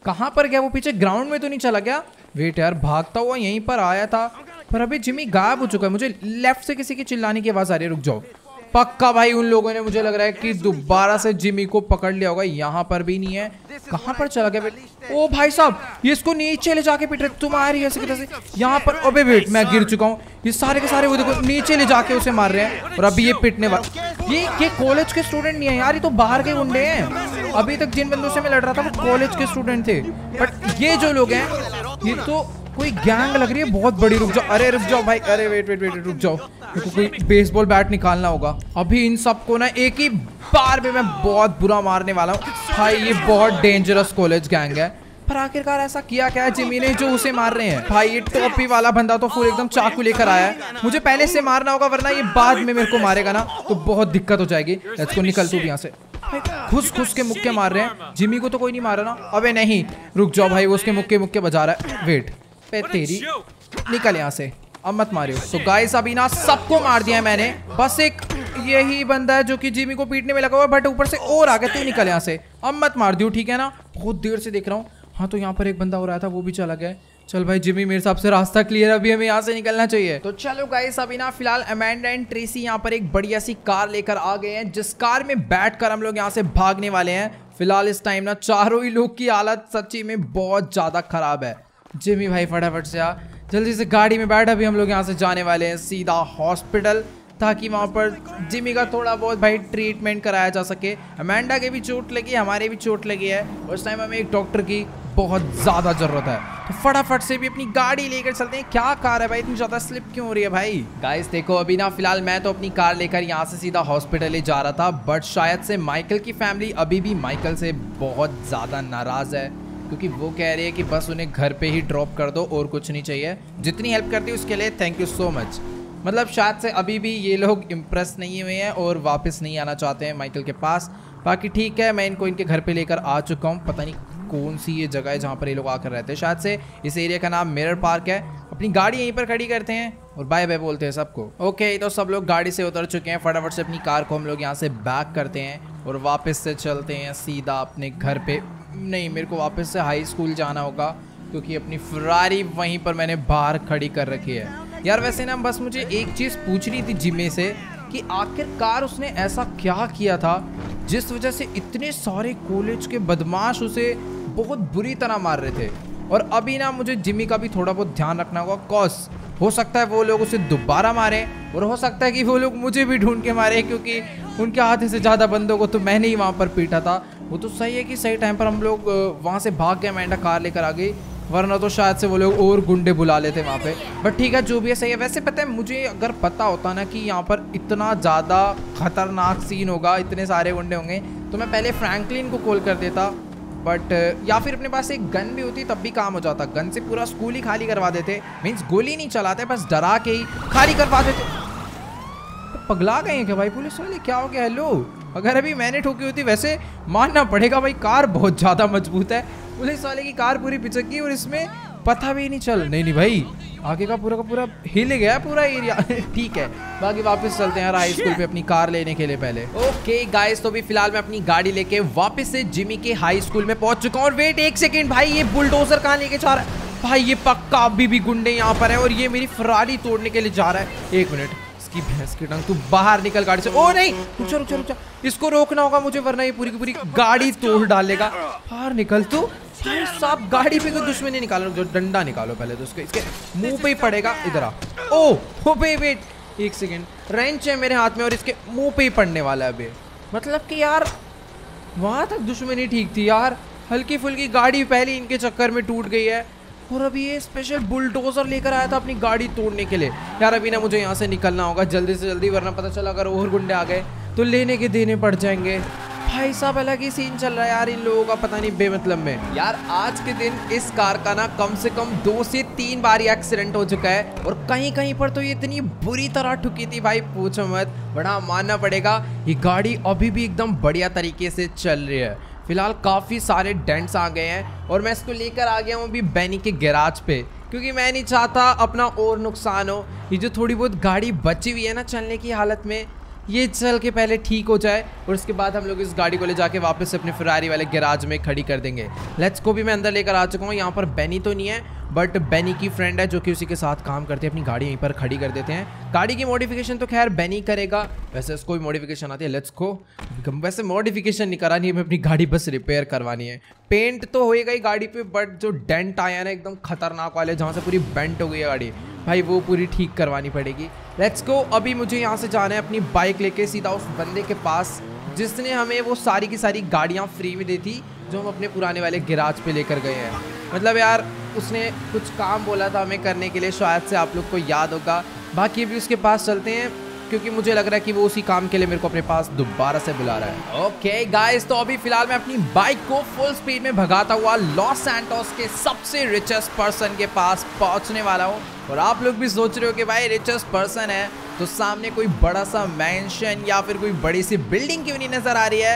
कहाँ पर गया वो? पीछे ग्राउंड में तो नहीं चला गया? वेट यार, भागता हुआ यहीं पर आया था पर अभी जिमी गायब हो चुका है। मुझे लेफ्ट से किसी की चिल्लाने की आवाज आ रही है। रुक जाओ, पक्का भाई उन लोगों ने मुझे लग रहा है कि दोबारा से जिमी को पकड़ लिया होगा। यहाँ पर भी नहीं है, कहाँ पर चला गया? ओ भाई साहब, ये इसको नीचे ले जाके पीट रहे तुम्हारी ऐसे कैसे यहाँ पर। अबे वेट, मैं गिर चुका हूँ। ये सारे के सारे वो देखो नीचे ले जाके उसे मार रहे हैं और अभी ये पिटने वाला। ये कॉलेज के स्टूडेंट नहीं है यार, ये तो बाहर के गुंडे हैं। अभी तक जिन बंदों से मैं लड़ रहा था वो कॉलेज के स्टूडेंट थे, बट ये जो लोग हैं ये तो कोई गैंग लग रही है बहुत बड़ी। रुक जाओ, अरे रुक जाओ भाई, अरे वेट वेट वेट रुक जाओ, मेरे को कोई बेसबॉल बैट निकालना होगा। अभी इन सबको ना एक ही बार में मैं बहुत बुरा मारने वाला हूँ भाई। ये बहुत डेंजरस कॉलेज गैंग है, पर आखिरकार ऐसा किया क्या है जिमी ने जो उसे मार रहे हैं? भाई ये टोपी वाला बंदा तो फुल एकदम चाकू लेकर आया है। मुझे पहले से मारना होगा वरना ये बाद में मेरे को मारेगा ना तो बहुत दिक्कत हो जाएगी। इसको निकल तू भी यहाँ से। घुस घुस के मुक्के मार रहे हैं। जिमी को तो कोई नहीं मारा ना? अबे नहीं, रुक जाओ भाई, वो उसके मुक्के मुक्के बजा रहा है। वेट पे तेरी, निकल यहाँ से, अब मत मारियो। तो गाइस अभी ना सबको मार दिया है मैंने, बस एक यही बंदा है जो कि जिमी को पीटने में लगा हुआ है, बट ऊपर से और आ गया। तू निकल यहाँ से, अब मत मार दियो, ठीक है ना? बहुत देर से देख रहा हूँ। हाँ तो यहाँ पर एक बंदा हो रहा था, वो भी चला गया। चल भाई जिमी, मेरे हिसाब से रास्ता क्लियर है, अभी हमें यहाँ से निकलना चाहिए। तो चलो गाइस अभी ना फिलहाल अमेंडा एंड ट्रेसी यहाँ पर एक बढ़िया सी कार लेकर आ गए हैं, जिस कार में बैठकर हम लोग यहाँ से भागने वाले हैं। फिलहाल इस टाइम ना चारों ही लोग की हालत सच्ची में बहुत ज्यादा खराब है। जिमी भाई फटाफट से आ, जल्दी से गाड़ी में बैठ। अभी हम लोग यहाँ से जाने वाले हैं सीधा हॉस्पिटल, ताकि वहाँ पर जिमी का थोड़ा बहुत भाई ट्रीटमेंट कराया जा सके। अमेंडा के भी चोट लगी, हमारे भी चोट लगी है, उस टाइम हमें एक डॉक्टर की बहुत ज़्यादा ज़रूरत है। तो फटाफट से भी अपनी गाड़ी लेकर चलते हैं। क्या कार है भाई, इतनी ज़्यादा स्लिप क्यों हो रही है भाई? गाइस देखो अभी ना फिलहाल मैं तो अपनी कार लेकर यहाँ से सीधा हॉस्पिटल ही जा रहा था, बट शायद से माइकल की फैमिली अभी भी माइकल से बहुत ज़्यादा नाराज़ है, क्योंकि वो कह रही है कि बस उन्हें घर पे ही ड्रॉप कर दो और कुछ नहीं चाहिए। जितनी हेल्प करती है उसके लिए थैंक यू सो मच। मतलब शायद से अभी भी ये लोग इम्प्रेस नहीं हुए हैं और वापस नहीं आना चाहते हैं माइकल के पास। बाकी ठीक है, मैं इनको इनके घर पे लेकर आ चुका हूँ। पता नहीं कौन सी ये जगह है जहाँ पर ये लोग आकर रहते हैं, शायद से इस एरिया का नाम मिरर पार्क है। अपनी गाड़ी यहीं पर खड़ी करते हैं और बाय बाय बोलते हैं सबको। ओके तो सब लोग गाड़ी से उतर चुके हैं, फटाफट से अपनी कार को हम लोग यहाँ से बैक करते हैं और वापस से चलते हैं सीधा अपने घर पे। नहीं, मेरे को वापस से हाई स्कूल जाना होगा, क्योंकि अपनी फरारी वहीं पर मैंने बाहर खड़ी कर रखी है। यार वैसे ना बस मुझे एक चीज़ पूछनी थी जिमी से कि आखिरकार उसने ऐसा क्या किया था जिस वजह से इतने सारे कॉलेज के बदमाश उसे बहुत बुरी तरह मार रहे थे। और अभी ना मुझे जिमी का भी थोड़ा बहुत ध्यान रखना होगा, कॉज हो सकता है वो लोग उसे दोबारा मारे और हो सकता है कि वो लोग मुझे भी ढूंढ के मारे, क्योंकि उनके आधे से ज़्यादा बंदों को तो मैंने ही वहाँ पर पीटा था। वो तो सही है कि सही टाइम पर हम लोग वहाँ से भाग गए, अमेंडा कार लेकर आ गई, वरना तो शायद से वो लोग और गुंडे बुला लेते वहाँ पे। बट ठीक है, जो भी है सही है। वैसे पता है मुझे, अगर पता होता ना कि यहाँ पर इतना ज़्यादा खतरनाक सीन होगा, इतने सारे गुंडे होंगे, तो मैं पहले फ्रैंकलिन को कॉल कर देता। बट या फिर अपने पास एक गन भी होती तब भी काम हो जाता। गन से पूरा स्कूल ही खाली करवा देते, मीन्स गोली नहीं चलाते, बस डरा के ही खाली करवा देते। तो पगला गए हैं क्या भाई पुलिस वाले? क्या हो गया? हेलो, अगर अभी मैंने ठोकी होती, वैसे मानना पड़ेगा भाई कार बहुत ज़्यादा मजबूत है। पुलिस वाले की कार पूरी पिचक गई और इसमें पता भी नहीं चल। नहीं भाई, आगे का पूरा हिल गया पूरा एरिया। ठीक है, बाकी वापस चलते हैं हाई स्कूल पे अपनी कार लेने के लिए पहले। ओके गाइस, तो भी फिलहाल मैं अपनी गाड़ी लेके वापस से जिमी के हाई स्कूल में पहुंच चुका हूँ। और वेट एक सेकेंड भाई, ये बुलडोजर कहाँ लेके जा रहा है भाई? ये पक्का अभी भी गुंडे यहाँ पर है और ये मेरी फरारी तोड़ने के लिए जा रहा है। एक मिनट, इसकी भैंस की टंग, तू बाहर निकल गाड़ी से। ओ नहीं, रुक जा, इसको रोकना होगा मुझे, वरना ये पूरी की पूरी गाड़ी तोड़ डालेगा। बाहर निकल तू। साहब गाड़ी पे कोई दुश्मनी निकालो, जो डंडा निकालो पहले तो इसके मुंह पे ही पड़ेगा। इधर आ। ओ वेट एक सेकेंड, रेंच है मेरे हाथ में और इसके मुंह पे ही पड़ने वाला है अभी। मतलब कि यार वहां तक दुश्मनी ठीक थी यार, हल्की फुल्की गाड़ी पहले इनके चक्कर में टूट गई है और अभी ये स्पेशल बुलडोजर लेकर आया था अपनी गाड़ी तोड़ने के लिए। यार अभी ना मुझे यहाँ से निकलना होगा जल्दी से जल्दी, वरना पता चला अगर और गुंडे आ गए तो लेने के देने पड़ जाएंगे। भाई साहब अलग ही सीन चल रहा है यार इन लोगों का, पता नहीं बेमतलब में। यार आज के दिन इस कार का ना कम से कम 2 से 3 बार एक्सीडेंट हो चुका है और कहीं कहीं पर तो ये इतनी बुरी तरह ठुकी थी भाई, पूछो मत। बड़ा मानना पड़ेगा, ये गाड़ी अभी भी एकदम बढ़िया तरीके से चल रही है। फिलहाल काफ़ी सारे डेंट्स आ गए हैं और मैं इसको लेकर आ गया हूँ अभी बैनी के गैराज पे, क्योंकि मैं नहीं चाहता अपना और नुकसान हो। ये जो थोड़ी बहुत गाड़ी बची हुई है ना चलने की हालत में, ये चल के पहले ठीक हो जाए और उसके बाद हम लोग इस गाड़ी को ले जाके वापस अपने फरारी वाले गैराज में खड़ी कर देंगे। लेट्स को भी मैं अंदर लेकर आ चुका हूँ। यहाँ पर बेनी तो नहीं है बट बेनी की फ्रेंड है जो कि उसी के साथ काम करते हैं। अपनी गाड़ी यहीं पर खड़ी कर देते हैं। गाड़ी की मॉडिफिकेशन तो खैर बेनी करेगा, वैसे इसको भी मॉडिफिकेशन आती है। लेट्स को वैसे मॉडिफिकेशन नहीं करानी है, मैं अपनी गाड़ी बस रिपेयर करवानी है। पेंट तो होएगा ही गाड़ी पे बट जो डेंट आया ना एकदम खतरनाक वाले, जहाँ से पूरी बेंट हो गई है गाड़ी भाई, वो पूरी ठीक करवानी पड़ेगी। Let's go. अभी मुझे यहाँ से जाना है अपनी बाइक लेके सीधा उस बंदे के पास जिसने हमें वो सारी की सारी गाड़ियाँ फ्री में दी थी जो हम अपने पुराने वाले गैराज पे लेकर गए हैं। मतलब यार उसने कुछ काम बोला था हमें करने के लिए, शायद से आप लोग को याद होगा। बाकी अभी उसके पास चलते हैं क्योंकि मुझे लग रहा है कि वो उसी काम के लिए मेरे को अपने पास दोबारा से बुला रहा है। ओके गाइस, तो अभी फिलहाल मैं अपनी बाइक को फुल स्पीड में भगाता हुआ लॉस सैंटोस के सबसे रिचेस्ट पर्सन के पास पहुंचने वाला हूं। और आप लोग भी सोच रहे हो कि भाई रिचेस्ट पर्सन है तो सामने कोई बड़ा सा मैंशन या फिर कोई बड़ी सी बिल्डिंग क्यों नहीं नजर आ रही है?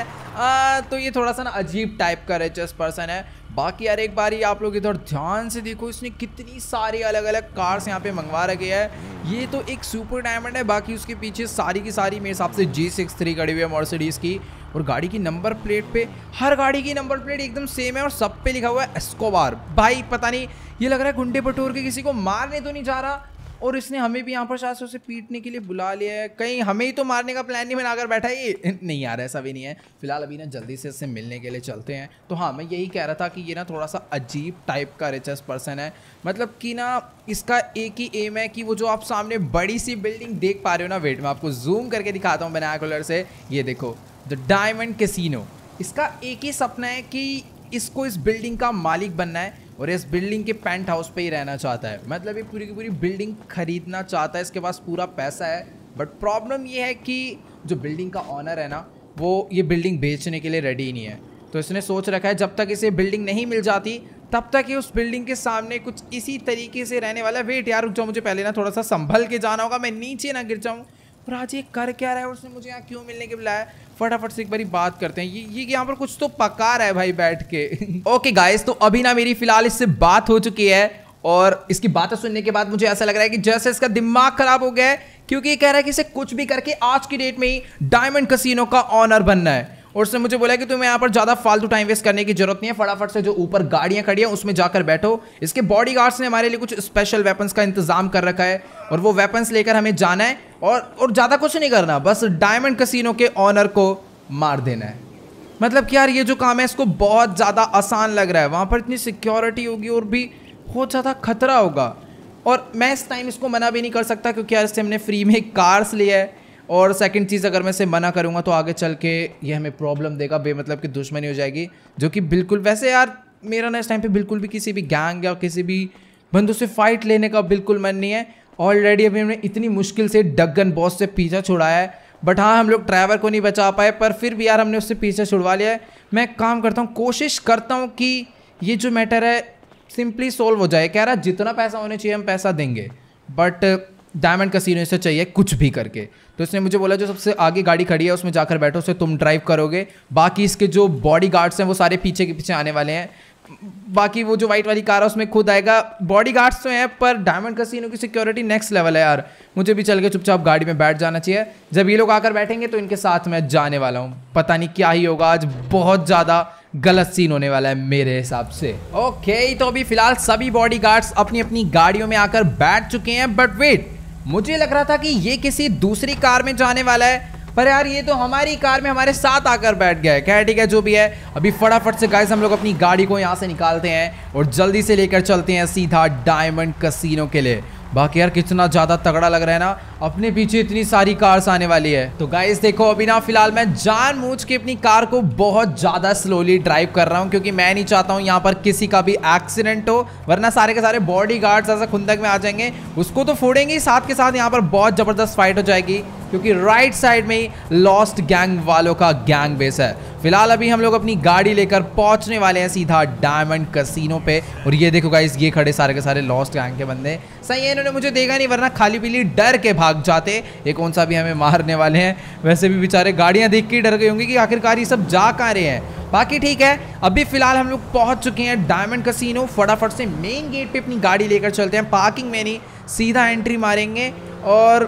तो ये थोड़ा सा ना अजीब टाइप का रिचेस्ट पर्सन है। बाकी यार एक बार ही आप लोग इधर ध्यान से देखो, इसने कितनी सारी अलग अलग कार्स यहाँ पे मंगवा रखी है। ये तो एक सुपर डायमंड है, बाकी उसके पीछे सारी की सारी मेरे हिसाब से G63 खड़ी हुई है मर्सिडीज की। और गाड़ी की नंबर प्लेट पे, हर गाड़ी की नंबर प्लेट एकदम सेम है और सब पे लिखा हुआ है एस्कोबार। भाई पता नहीं, ये लग रहा है गुंडे बटोर के किसी को मारने तो नहीं जा रहा। और इसने हमें भी यहाँ पर शायद से उसे पीटने के लिए बुला लिया है। कहीं हमें ही तो मारने का प्लान नहीं बनाकर बैठा ये? नहीं यार, ऐसा भी नहीं है। फिलहाल अभी ना जल्दी से इससे मिलने के लिए चलते हैं। तो हाँ, मैं यही कह रहा था कि ये ना थोड़ा सा अजीब टाइप का रिचेस्ट पर्सन है। मतलब कि ना इसका एक ही एम है कि वो जो आप सामने बड़ी सी बिल्डिंग देख पा रहे हो ना, वेट मैं आपको जूम करके दिखाता हूँ बाइनोकुलर से। ये देखो, द डायमंड कैसीनो। इसका एक ही सपना है कि इसको इस बिल्डिंग का मालिक बनना है और इस बिल्डिंग के पेंट हाउस पे ही रहना चाहता है। मतलब ये पूरी की पूरी बिल्डिंग खरीदना चाहता है, इसके पास पूरा पैसा है। बट प्रॉब्लम ये है कि जो बिल्डिंग का ऑनर है ना, वो ये बिल्डिंग बेचने के लिए रेडी नहीं है। तो इसने सोच रखा है जब तक इसे बिल्डिंग नहीं मिल जाती तब तक ये उस बिल्डिंग के सामने कुछ इसी तरीके से रहने वाला है। वेट यार रुक जाओ, मुझे पहले ना थोड़ा सा संभल के जाना होगा, मैं नीचे ना गिर जाऊँ। और आज ये कर क्या रहा है, उसने मुझे यहाँ क्यों मिलने के बुलाया? फटाफट से एक बारी बात करते हैं। ये यहाँ पर कुछ तो पका रहा है भाई बैठ के। ओके गाइस, तो अभी ना मेरी फिलहाल इससे बात हो चुकी है और इसकी बातें सुनने के बाद मुझे ऐसा लग रहा है कि जैसे इसका दिमाग खराब हो गया है, क्योंकि ये कह रहा है कि इसे कुछ भी करके आज की डेट में ही डायमंड कैसीनो का ऑनर बनना है। और उसने मुझे बोला कि तुम्हें यहाँ पर ज़्यादा फालतू टाइम वेस्ट करने की जरूरत नहीं है, फटाफट से जो ऊपर गाड़ियाँ खड़ी हैं उसमें जाकर बैठो। इसके बॉडीगार्ड्स ने हमारे लिए कुछ स्पेशल वेपन्स का इंतजाम कर रखा है और वो वेपन्स लेकर हमें जाना है और ज़्यादा कुछ नहीं करना, बस डायमंड कैसीनो के ऑनर को मार देना है। मतलब कि यार ये जो काम है इसको बहुत ज़्यादा आसान लग रहा है। वहाँ पर इतनी सिक्योरिटी होगी और भी बहुत ज़्यादा खतरा होगा। और मैं इस टाइम इसको मना भी नहीं कर सकता क्योंकि यार इससे हमने फ्री में कार्स लिया है। और सेकंड चीज़, अगर मैं इसे मना करूँगा तो आगे चल के ये हमें प्रॉब्लम देगा, बेमतलब की दुश्मनी हो जाएगी, जो कि बिल्कुल, वैसे यार मेरा ना इस टाइम पे बिल्कुल भी किसी भी गैंग या किसी भी बंदों से फाइट लेने का बिल्कुल मन नहीं है। ऑलरेडी अभी हमने इतनी मुश्किल से डगन बॉस से पीछा छुड़ाया है, बट हाँ हम लोग ड्राइवर को नहीं बचा पाए, पर फिर भी यार हमने उससे पीछा छुड़वा लिया है। मैं काम करता हूँ, कोशिश करता हूँ कि ये जो मैटर है सिंपली सोल्व हो जाए। कह रहा जितना पैसा होना चाहिए हम पैसा देंगे, बट डायमंड कैसीनो से चाहिए कुछ भी करके। तो इसने मुझे बोला जो सबसे आगे गाड़ी खड़ी है उसमें जाकर बैठो, उसे तुम ड्राइव करोगे, बाकी इसके जो बॉडी गार्ड्स हैं वो सारे पीछे के पीछे आने वाले हैं। बाकी वो जो वाइट वाली कार है उसमें खुद आएगा। बॉडी गार्ड्स तो हैं पर डायमंड कैसीनो की सिक्योरिटी नेक्स्ट लेवल है यार। मुझे भी चल के चुपचाप गाड़ी में बैठ जाना चाहिए। जब ये लोग आकर बैठेंगे तो इनके साथ मैं जाने वाला हूँ। पता नहीं क्या ही होगा, आज बहुत ज़्यादा गलत सीन होने वाला है मेरे हिसाब से। ओके, तो अभी फिलहाल सभी बॉडी गार्ड्स अपनी अपनी गाड़ियों में आकर बैठ चुके हैं। बट वेट, मुझे लग रहा था कि ये किसी दूसरी कार में जाने वाला है, पर यार ये तो हमारी कार में हमारे साथ आकर बैठ गया है। क्या ठीक है, जो भी है। अभी फटाफट से गाइस हम लोग अपनी गाड़ी को यहाँ से निकालते हैं और जल्दी से लेकर चलते हैं सीधा डायमंड कैसीनो के लिए। बाकी यार कितना ज़्यादा तगड़ा लग रहा है ना, अपने पीछे इतनी सारी कार्स आने वाली है। तो गाइस देखो, अभी ना फिलहाल मैं जानबूझ के अपनी कार को बहुत ज़्यादा स्लोली ड्राइव कर रहा हूँ क्योंकि मैं नहीं चाहता हूँ यहाँ पर किसी का भी एक्सीडेंट हो, वरना सारे के सारे बॉडी गार्ड्स ऐसा खुंदक में आ जाएंगे, उसको तो फोड़ेंगे, साथ के साथ यहाँ पर बहुत ज़बरदस्त फाइट हो जाएगी क्योंकि राइट साइड में ही लॉस्ट गैंग वालों का गैंग बेस है। फिलहाल अभी हम लोग अपनी गाड़ी लेकर पहुंचने वाले हैं सीधा डायमंड कैसीनो पे। और ये देखो गाइस, ये खड़े सारे के सारे लॉस्ट गैंग के बंदे। सही है, इन्होंने मुझे देखा नहीं, वरना खाली पीली डर के भाग जाते। ये कौन सा भी हमें मारने वाले हैं। वैसे भी बेचारे गाड़ियां देख के डर गए होंगे कि आखिरकार ये सब जा कहाँ रहे हैं। बाकी ठीक है, अभी फिलहाल हम लोग पहुंच चुके हैं डायमंड कैसीनो। फटाफट से मेन गेट पे अपनी गाड़ी लेकर चलते हैं, पार्किंग में नहीं, सीधा एंट्री मारेंगे और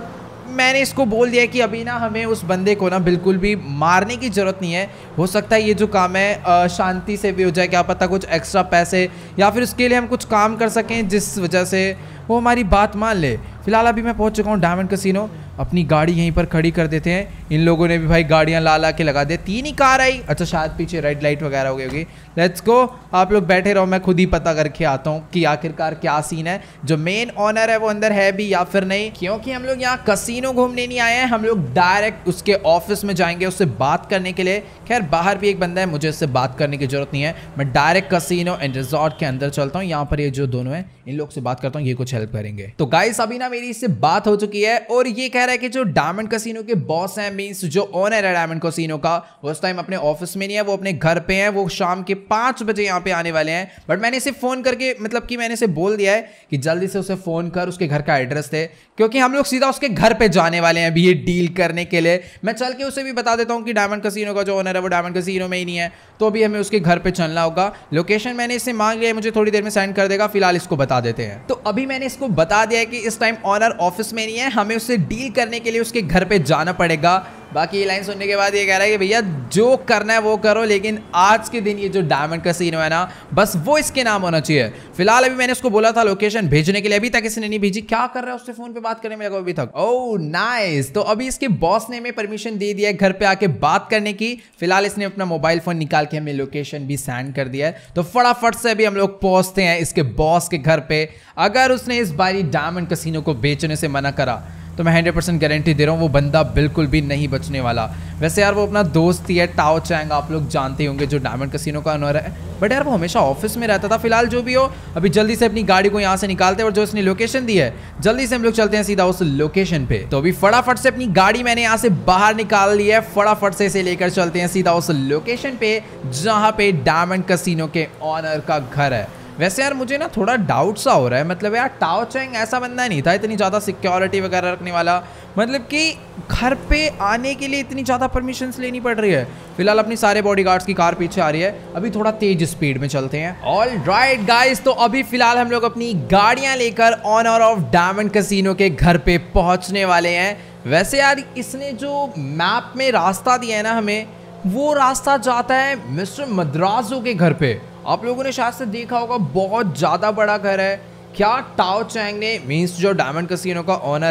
मैंने इसको बोल दिया कि अभी ना हमें उस बंदे को ना बिल्कुल भी मारने की ज़रूरत नहीं है। हो सकता है ये जो काम है शांति से भी हो जाए, क्या पता कुछ एक्स्ट्रा पैसे या फिर उसके लिए हम कुछ काम कर सकें जिस वजह से वो हमारी बात मान ले। फिलहाल अभी मैं पहुंच चुका हूँ डायमंड कैसीनो। अपनी गाड़ी यहीं पर खड़ी कर देते हैं। इन लोगों ने भी भाई गाड़ियां ला के लगा दे। 3 ही कार आई। अच्छा शायद पीछे रेड लाइट वगैरह हो गई होगी। लेट्स गो, आप लोग बैठे रहो, मैं खुद ही पता करके आता हूँ कि आखिरकार क्या सीन है। जो मेन ऑनर है वो अंदर है भी या फिर नहीं, क्योंकि हम लोग यहाँ कसीनो घूमने नहीं आए हैं। हम लोग डायरेक्ट उसके ऑफिस में जाएंगे उससे बात करने के लिए। खैर बाहर भी एक बंदा है, मुझे उससे बात करने की जरूरत नहीं है। मैं डायरेक्ट कसीनो एंड रिजॉर्ट के अंदर चलता हूँ। यहाँ पर ये जो दोनों हैं इन लोग से बात करता हूँ, ये कुछ हेल्प करेंगे। तो गाइस अभी ना मेरी इससे बात हो चुकी है और ये कह रहा है कि जो डायमंड कैसीनो के बॉस हैं, मींस जो ओनर है डायमंड कैसीनो का, वो उस टाइम अपने ऑफिस में नहीं है, वो अपने घर पे हैं। वो शाम के 5 बजे यहाँ पे आने वाले हैं। बट मैंने इसे फोन करके मतलब कि मैंने इसे बोल दिया है कि जल्दी से उसे फोन कर, उसके घर का एड्रेस दे, क्योंकि हम लोग सीधा उसके घर पे जाने वाले हैं अभी ये डील करने के लिए। मैं चल के उसे भी बता देता हूँ कि डायमंड कैसीनो का जो ओनर है वो डायमंड कैसीनो में ही नहीं है, तो अभी हमें उसके घर पे चलना होगा। लोकेशन मैंने इससे मांग लिया है, मुझे थोड़ी देर में सेंड कर देगा। फिलहाल इसको बता देते हैं। तो अभी मैंने इसको बता दिया है कि इस टाइम ऑनर ऑफिस में नहीं है, हमें उससे डील करने के लिए उसके घर पे जाना पड़ेगा। बाकी ये लाइन सुनने के बाद ये कह रहा है कि भैया जो करना है वो करो, लेकिन आज के दिन ये जो डायमंड कैसीनो है ना, बस वो इसके नाम होना चाहिए। फिलहाल अभी मैंने उसको बोला था लोकेशन भेजने के लिए, अभी तक इसने नहीं भेजी। क्या कर रहा है, उससे फोन पे बात करने में लगा अभी तक। Oh nice. तो अभी इसके बॉस ने हमें परमिशन दे दिया है घर पे आके बात करने की। फिलहाल इसने अपना मोबाइल फोन निकाल के हमें लोकेशन भी सेंड कर दिया है। तो फटाफट से अभी हम लोग पहुंचते हैं इसके बॉस के घर पे। अगर उसने इस बारी डायमंड कैसीनो को बेचने से मना करा तो मैं 100% गारंटी दे रहा हूँ वो बंदा बिल्कुल भी नहीं बचने वाला। वैसे यार वो अपना दोस्त ही है, टाओ चैंग, आप लोग जानते होंगे, जो डायमंड कैसीनो का ओनर है। बट यार वो हमेशा ऑफिस में रहता था। फिलहाल जो भी हो, अभी जल्दी से अपनी गाड़ी को यहाँ से निकालते हैं और जो इसने लोकेशन दी है जल्दी से हम लोग चलते हैं सीधा उस लोकेशन पे। तो अभी फटाफट से अपनी गाड़ी मैंने यहाँ से बाहर निकाल ली है। फटाफट से इसे लेकर चलते हैं सीधा उस लोकेशन पे जहाँ पे डायमंड कैसीनो के ऑनर का घर है। वैसे यार मुझे ना थोड़ा डाउट सा हो रहा है, मतलब यार टाओ चैंग ऐसा बंदा नहीं था इतनी ज़्यादा सिक्योरिटी वगैरह रखने वाला, मतलब कि घर पे आने के लिए इतनी ज़्यादा परमिशंस लेनी पड़ रही है। फिलहाल अपनी सारे बॉडीगार्ड्स की कार पीछे आ रही है, अभी थोड़ा तेज स्पीड में चलते हैं। ऑल राइट गाइस, तो अभी फिलहाल हम लोग अपनी गाड़ियाँ लेकर ऑनर ऑफ डायमंड कैसीनो के घर पे पहुँचने वाले हैं। वैसे यार इसने जो मैप में रास्ता दिया है ना हमें, वो रास्ता जाता है मिस्टर मद्राजो के घर पे। आप लोगों ने शायद से देखा होगा, बहुत ज़्यादा बड़ा घर है। क्या टाओ चैंग ने, मीन्स जो डायमंड कैसीनो का ओनर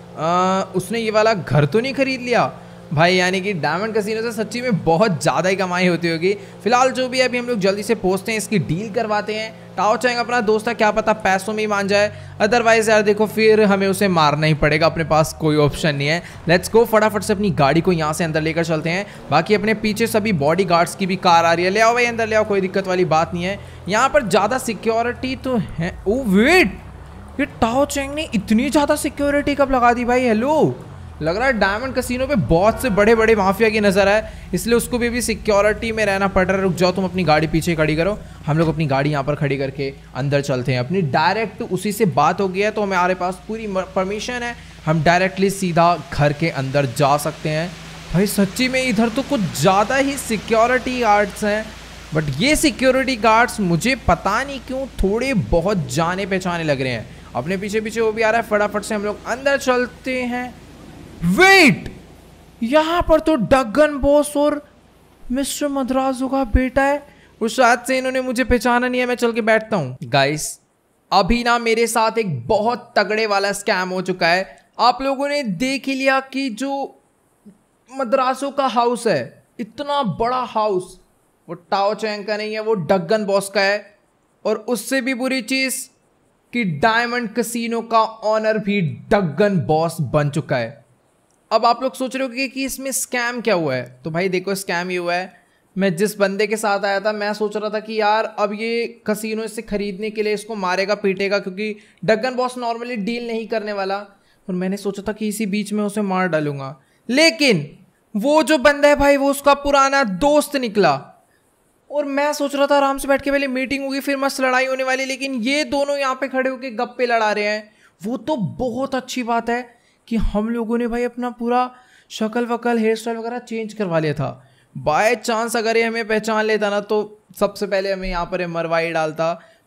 है, उसने ये वाला घर तो नहीं खरीद लिया भाई? यानी कि डायमंड कैसीनो से सच्ची में बहुत ज़्यादा ही कमाई होती होगी। फिलहाल जो भी है अभी हम लोग जल्दी से पहुंचते हैं, इसकी डील करवाते हैं। टाओ चैंग अपना दोस्त है, क्या पता पैसों में ही मान जाए, अदरवाइज यार देखो फिर हमें उसे मारना ही पड़ेगा, अपने पास कोई ऑप्शन नहीं है। लेट्स गो, फटाफट से अपनी गाड़ी को यहाँ से अंदर लेकर चलते हैं। बाकी अपने पीछे सभी बॉडी गार्ड्स की भी कार आ रही है, ले आओ भाई अंदर ले आओ, कोई दिक्कत वाली बात नहीं है। यहाँ पर ज़्यादा सिक्योरिटी तो है। ओ वेट, ये टाओ चैंग ने इतनी ज़्यादा सिक्योरिटी कब लगा दी भाई? हेलो, लग रहा है डायमंड कैसीनो पे बहुत से बड़े बड़े माफिया की नज़र है, इसलिए उसको भी सिक्योरिटी में रहना पड़ रहा है। रुक जाओ, तुम अपनी गाड़ी पीछे खड़ी करो, हम लोग अपनी गाड़ी यहाँ पर खड़ी करके अंदर चलते हैं। अपनी डायरेक्ट उसी से बात हो गया है, तो हमारे पास पूरी परमिशन है, हम डायरेक्टली सीधा घर के अंदर जा सकते हैं। भाई सच्ची में इधर तो कुछ ज़्यादा ही सिक्योरिटी गार्ड्स हैं, बट ये सिक्योरिटी गार्ड्स मुझे पता नहीं क्यों थोड़े बहुत जाने पहचाने लग रहे हैं। अपने पीछे पीछे वो भी आ रहा है, फटाफट से हम लोग अंदर चलते हैं। वेट, यहां पर तो डगन बॉस और मिस्टर मद्राजो का बेटा है, उस शायद से इन्होंने मुझे पहचाना नहीं है। मैं चल के बैठता हूं। गाइस अभी ना मेरे साथ एक बहुत तगड़े वाला स्कैम हो चुका है। आप लोगों ने देख ही लिया कि जो मद्रासो का हाउस है, इतना बड़ा हाउस, वो टाओ चैंग का नहीं है, वो डगन बॉस का है। और उससे भी बुरी चीज कि डायमंड कैसीनो का ऑनर भी डगन बॉस बन चुका है। अब आप लोग सोच रहे हो कि इसमें स्कैम क्या हुआ है, तो भाई देखो स्कैम ये हुआ है, मैं जिस बंदे के साथ आया था, मैं सोच रहा था कि यार अब ये कैसीनो इससे खरीदने के लिए इसको मारेगा पीटेगा, क्योंकि डगन बॉस नॉर्मली डील नहीं करने वाला, और मैंने सोचा था कि इसी बीच में उसे मार डालूंगा। लेकिन वो जो बंदा है भाई, वो उसका पुराना दोस्त निकला, और मैं सोच रहा था आराम से बैठ के पहले मीटिंग होगी फिर मस्त लड़ाई होने वाली, लेकिन ये दोनों यहाँ पे खड़े होकर गप्पे लड़ा रहे हैं। वो तो बहुत अच्छी बात है कि हम लोगों ने भाई अपना पूरा शक्ल वकल हेयर स्टाइल वगैरह चेंज करवा लिया था। बाय चांस अगर ये हमें पहचान लेता ना, तो सबसे पहले हमें यहाँ पर मरवा ही डालता।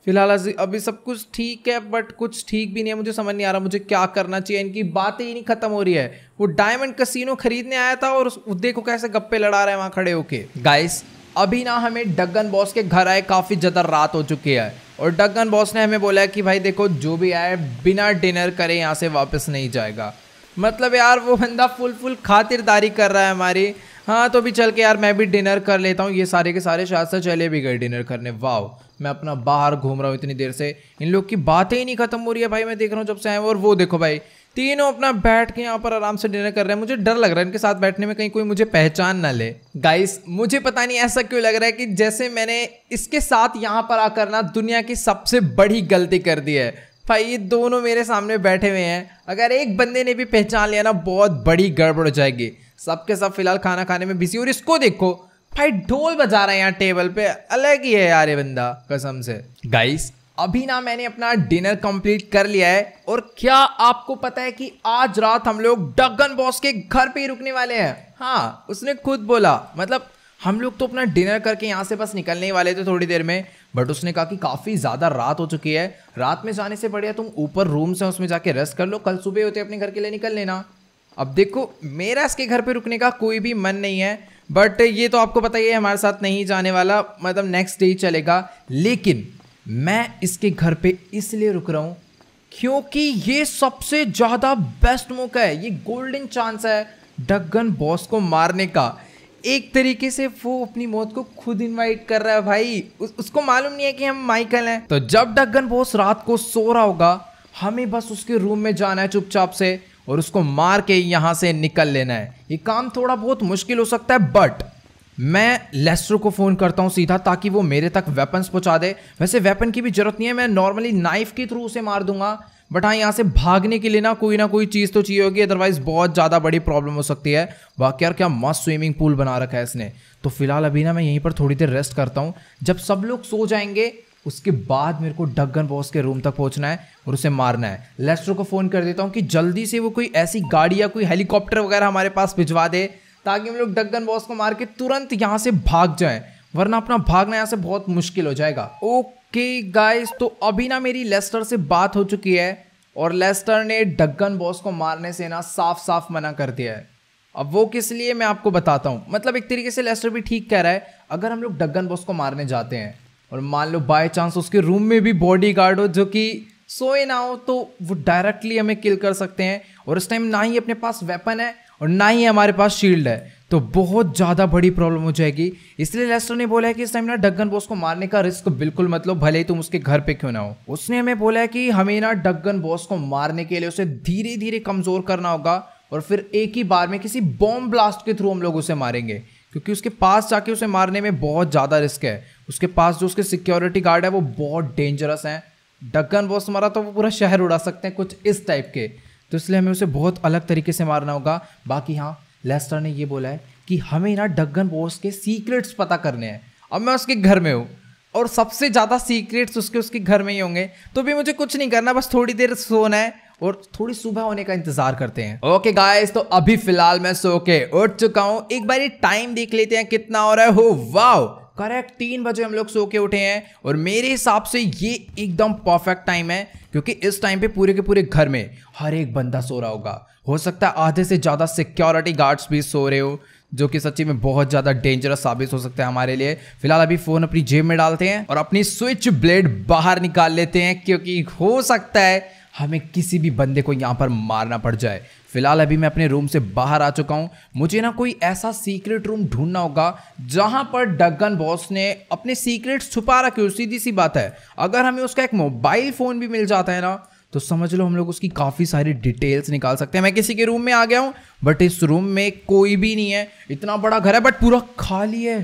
फिलहाल अभी सब कुछ ठीक है, बट कुछ ठीक भी नहीं है। मुझे समझ नहीं आ रहा मुझे क्या करना चाहिए। इनकी बातें ही नहीं खत्म हो रही है। वो डायमंड कसीनो खरीदने आया था और देखो कैसे गप्पे लड़ा रहा है वहां खड़े होके। गाइस अभी ना हमें डगन बॉस के घर आए काफ़ी ज़्यादा रात हो चुकी है और डगन बॉस ने हमें बोला है कि भाई देखो जो भी आए बिना डिनर करे यहाँ से वापस नहीं जाएगा। मतलब यार वो बंदा फुल खातिरदारी कर रहा है हमारी। हाँ तो भी चल के यार मैं भी डिनर कर लेता हूँ। ये सारे के सारे शायद से चले भी गए डिनर करने। वाह मैं अपना बाहर घूम रहा हूँ इतनी देर से, इन लोग की बातें ही नहीं खत्म हो रही है भाई। मैं देख रहा हूँ जब से आए। और वो देखो भाई तीनों अपना बैठ के यहाँ पर आराम से डिनर कर रहे हैं। मुझे डर लग रहा है इनके साथ बैठने में, कहीं कोई मुझे पहचान ना ले। गाइस मुझे पता नहीं ऐसा क्यों लग रहा है कि जैसे मैंने इसके साथ यहाँ पर आकर ना दुनिया की सबसे बड़ी गलती कर दी है। भाई ये दोनों मेरे सामने बैठे हुए हैं, अगर एक बंदे ने भी पहचान लिया ना बहुत बड़ी गड़बड़ हो जाएगी। सबके सब फिलहाल खाना खाने में बिजी। और इसको देखो भाई ढोल बजा रहा है यहाँ टेबल पे, अलग ही है यार ये बंदा कसम से। गाइस अभी ना मैंने अपना डिनर कंप्लीट कर लिया है और क्या आपको पता है कि आज रात हम लोग डगन बॉस के घर पे ही रुकने वाले हैं। हाँ उसने खुद बोला, मतलब हम लोग तो अपना डिनर करके यहाँ से बस निकलने ही वाले थे थोड़ी देर में, बट उसने कहा कि काफ़ी ज़्यादा रात हो चुकी है, रात में जाने से बढ़िया तुम ऊपर रूम्स हैं उसमें जाके रेस्ट कर लो, कल सुबह होते अपने घर के लिए निकल लेना। अब देखो मेरा इसके घर पे रुकने का कोई भी मन नहीं है, बट ये तो आपको पता ही है हमारे साथ नहीं जाने वाला, मतलब नेक्स्ट डे ही चलेगा। लेकिन मैं इसके घर पे इसलिए रुक रहा हूँ क्योंकि ये सबसे ज़्यादा बेस्ट मौका है, ये गोल्डन चांस है डगन बॉस को मारने का। एक तरीके से वो अपनी मौत को खुद इनवाइट कर रहा है भाई। उसको मालूम नहीं है कि हम माइकल हैं। तो जब डगन बॉस रात को सो रहा होगा हमें बस उसके रूम में जाना है चुपचाप से और उसको मार के यहाँ से निकल लेना है। ये काम थोड़ा बहुत मुश्किल हो सकता है, बट मैं लेस्टर को फ़ोन करता हूँ सीधा ताकि वो मेरे तक वेपन्स पहुँचा दे। वैसे वेपन की भी ज़रूरत नहीं है, मैं नॉर्मली नाइफ के थ्रू उसे मार दूंगा, बट हाँ यहाँ से भागने के लिए ना कोई चीज़ तो चाहिए होगी, अदरवाइज बहुत ज़्यादा बड़ी प्रॉब्लम हो सकती है। बाकी यार क्या मस्त स्विमिंग पूल बना रखा है इसने। तो फिलहाल अभी ना मैं यहीं पर थोड़ी देर रेस्ट करता हूँ। जब सब लोग सो जाएंगे उसके बाद मेरे को डगन बॉस के रूम तक पहुंचना है और उसे मारना है। लेस्टर को फ़ोन कर देता हूँ कि जल्दी से वो कोई ऐसी गाड़ी या कोई हेलीकॉप्टर वगैरह हमारे पास भिजवा दे ताकि हम लोग डगन बॉस को मार के तुरंत यहाँ से भाग जाएं, वरना अपना भागना यहाँ से बहुत मुश्किल हो जाएगा। ओके गाइस तो अभी ना मेरी लेस्टर से बात हो चुकी है और लेस्टर ने डगन बॉस को मारने से ना साफ साफ मना कर दिया है। अब वो किस लिए मैं आपको बताता हूँ। मतलब एक तरीके से लेस्टर भी ठीक कह रहा है, अगर हम लोग डगन बॉस को मारने जाते हैं और मान लो बाय चांस उसके रूम में भी बॉडीगार्ड हो जो कि सोए ना हो, तो वो डायरेक्टली हमें किल कर सकते हैं। और इस टाइम ना ही अपने पास वेपन है और ना ही हमारे पास शील्ड है, तो बहुत ज़्यादा बड़ी प्रॉब्लम हो जाएगी। इसलिए लेस्टर ने बोला है कि इस टाइम ना डगन बॉस को मारने का रिस्क बिल्कुल मत लो, भले ही तुम उसके घर पे क्यों ना हो। उसने हमें बोला है कि हमें ना डगन बॉस को मारने के लिए उसे धीरे धीरे कमज़ोर करना होगा और फिर एक ही बार में किसी बॉम्ब ब्लास्ट के थ्रू हम लोग उसे मारेंगे, क्योंकि उसके पास जाके उसे मारने में बहुत ज़्यादा रिस्क है। उसके पास जो उसके सिक्योरिटी गार्ड है वो बहुत डेंजरस हैं। डगन बॉस मारा तो वो पूरा शहर उड़ा सकते हैं, कुछ इस टाइप के। तो इसलिए हमें उसे बहुत अलग तरीके से मारना होगा। बाकी हाँ लेस्टर ने ये बोला है कि हमें ना डगन बॉस के सीक्रेट्स पता करने हैं। अब मैं उसके घर में हूँ और सबसे ज़्यादा सीक्रेट्स उसके घर में ही होंगे, तो भी मुझे कुछ नहीं करना, बस थोड़ी देर सोना है और थोड़ी सुबह होने का इंतजार करते हैं। ओके गाइस तो अभी फिलहाल मैं सो के उठ चुका हूँ। एक बार टाइम देख लेते हैं कितना हो रहा है। हो वाओ करेक्ट 3 बजे हम लोग सो के उठे हैं और मेरे हिसाब से ये एकदम परफेक्ट टाइम है, क्योंकि इस टाइम पे पूरे के पूरे घर में हर एक बंदा सो रहा होगा। हो सकता है आधे से ज़्यादा सिक्योरिटी गार्ड्स भी सो रहे हो, जो कि सच्ची में बहुत ज़्यादा डेंजरस साबित हो सकता है हमारे लिए। फिलहाल अभी फ़ोन अपनी जेब में डालते हैं और अपनी स्विच ब्लेड बाहर निकाल लेते हैं, क्योंकि हो सकता है हमें किसी भी बंदे को यहाँ पर मारना पड़ जाए। फिलहाल अभी मैं अपने रूम से बाहर आ चुका हूँ। मुझे ना कोई ऐसा सीक्रेट रूम ढूंढना होगा जहाँ पर डगन बॉस ने अपने सीक्रेट्स छुपा रखे हो। सीधी सी बात है, अगर हमें उसका एक मोबाइल फ़ोन भी मिल जाता है ना, तो समझ लो हम लोग उसकी काफ़ी सारी डिटेल्स निकाल सकते हैं। मैं किसी के रूम में आ गया हूँ, बट इस रूम में कोई भी नहीं है। इतना बड़ा घर है बट पूरा खाली है।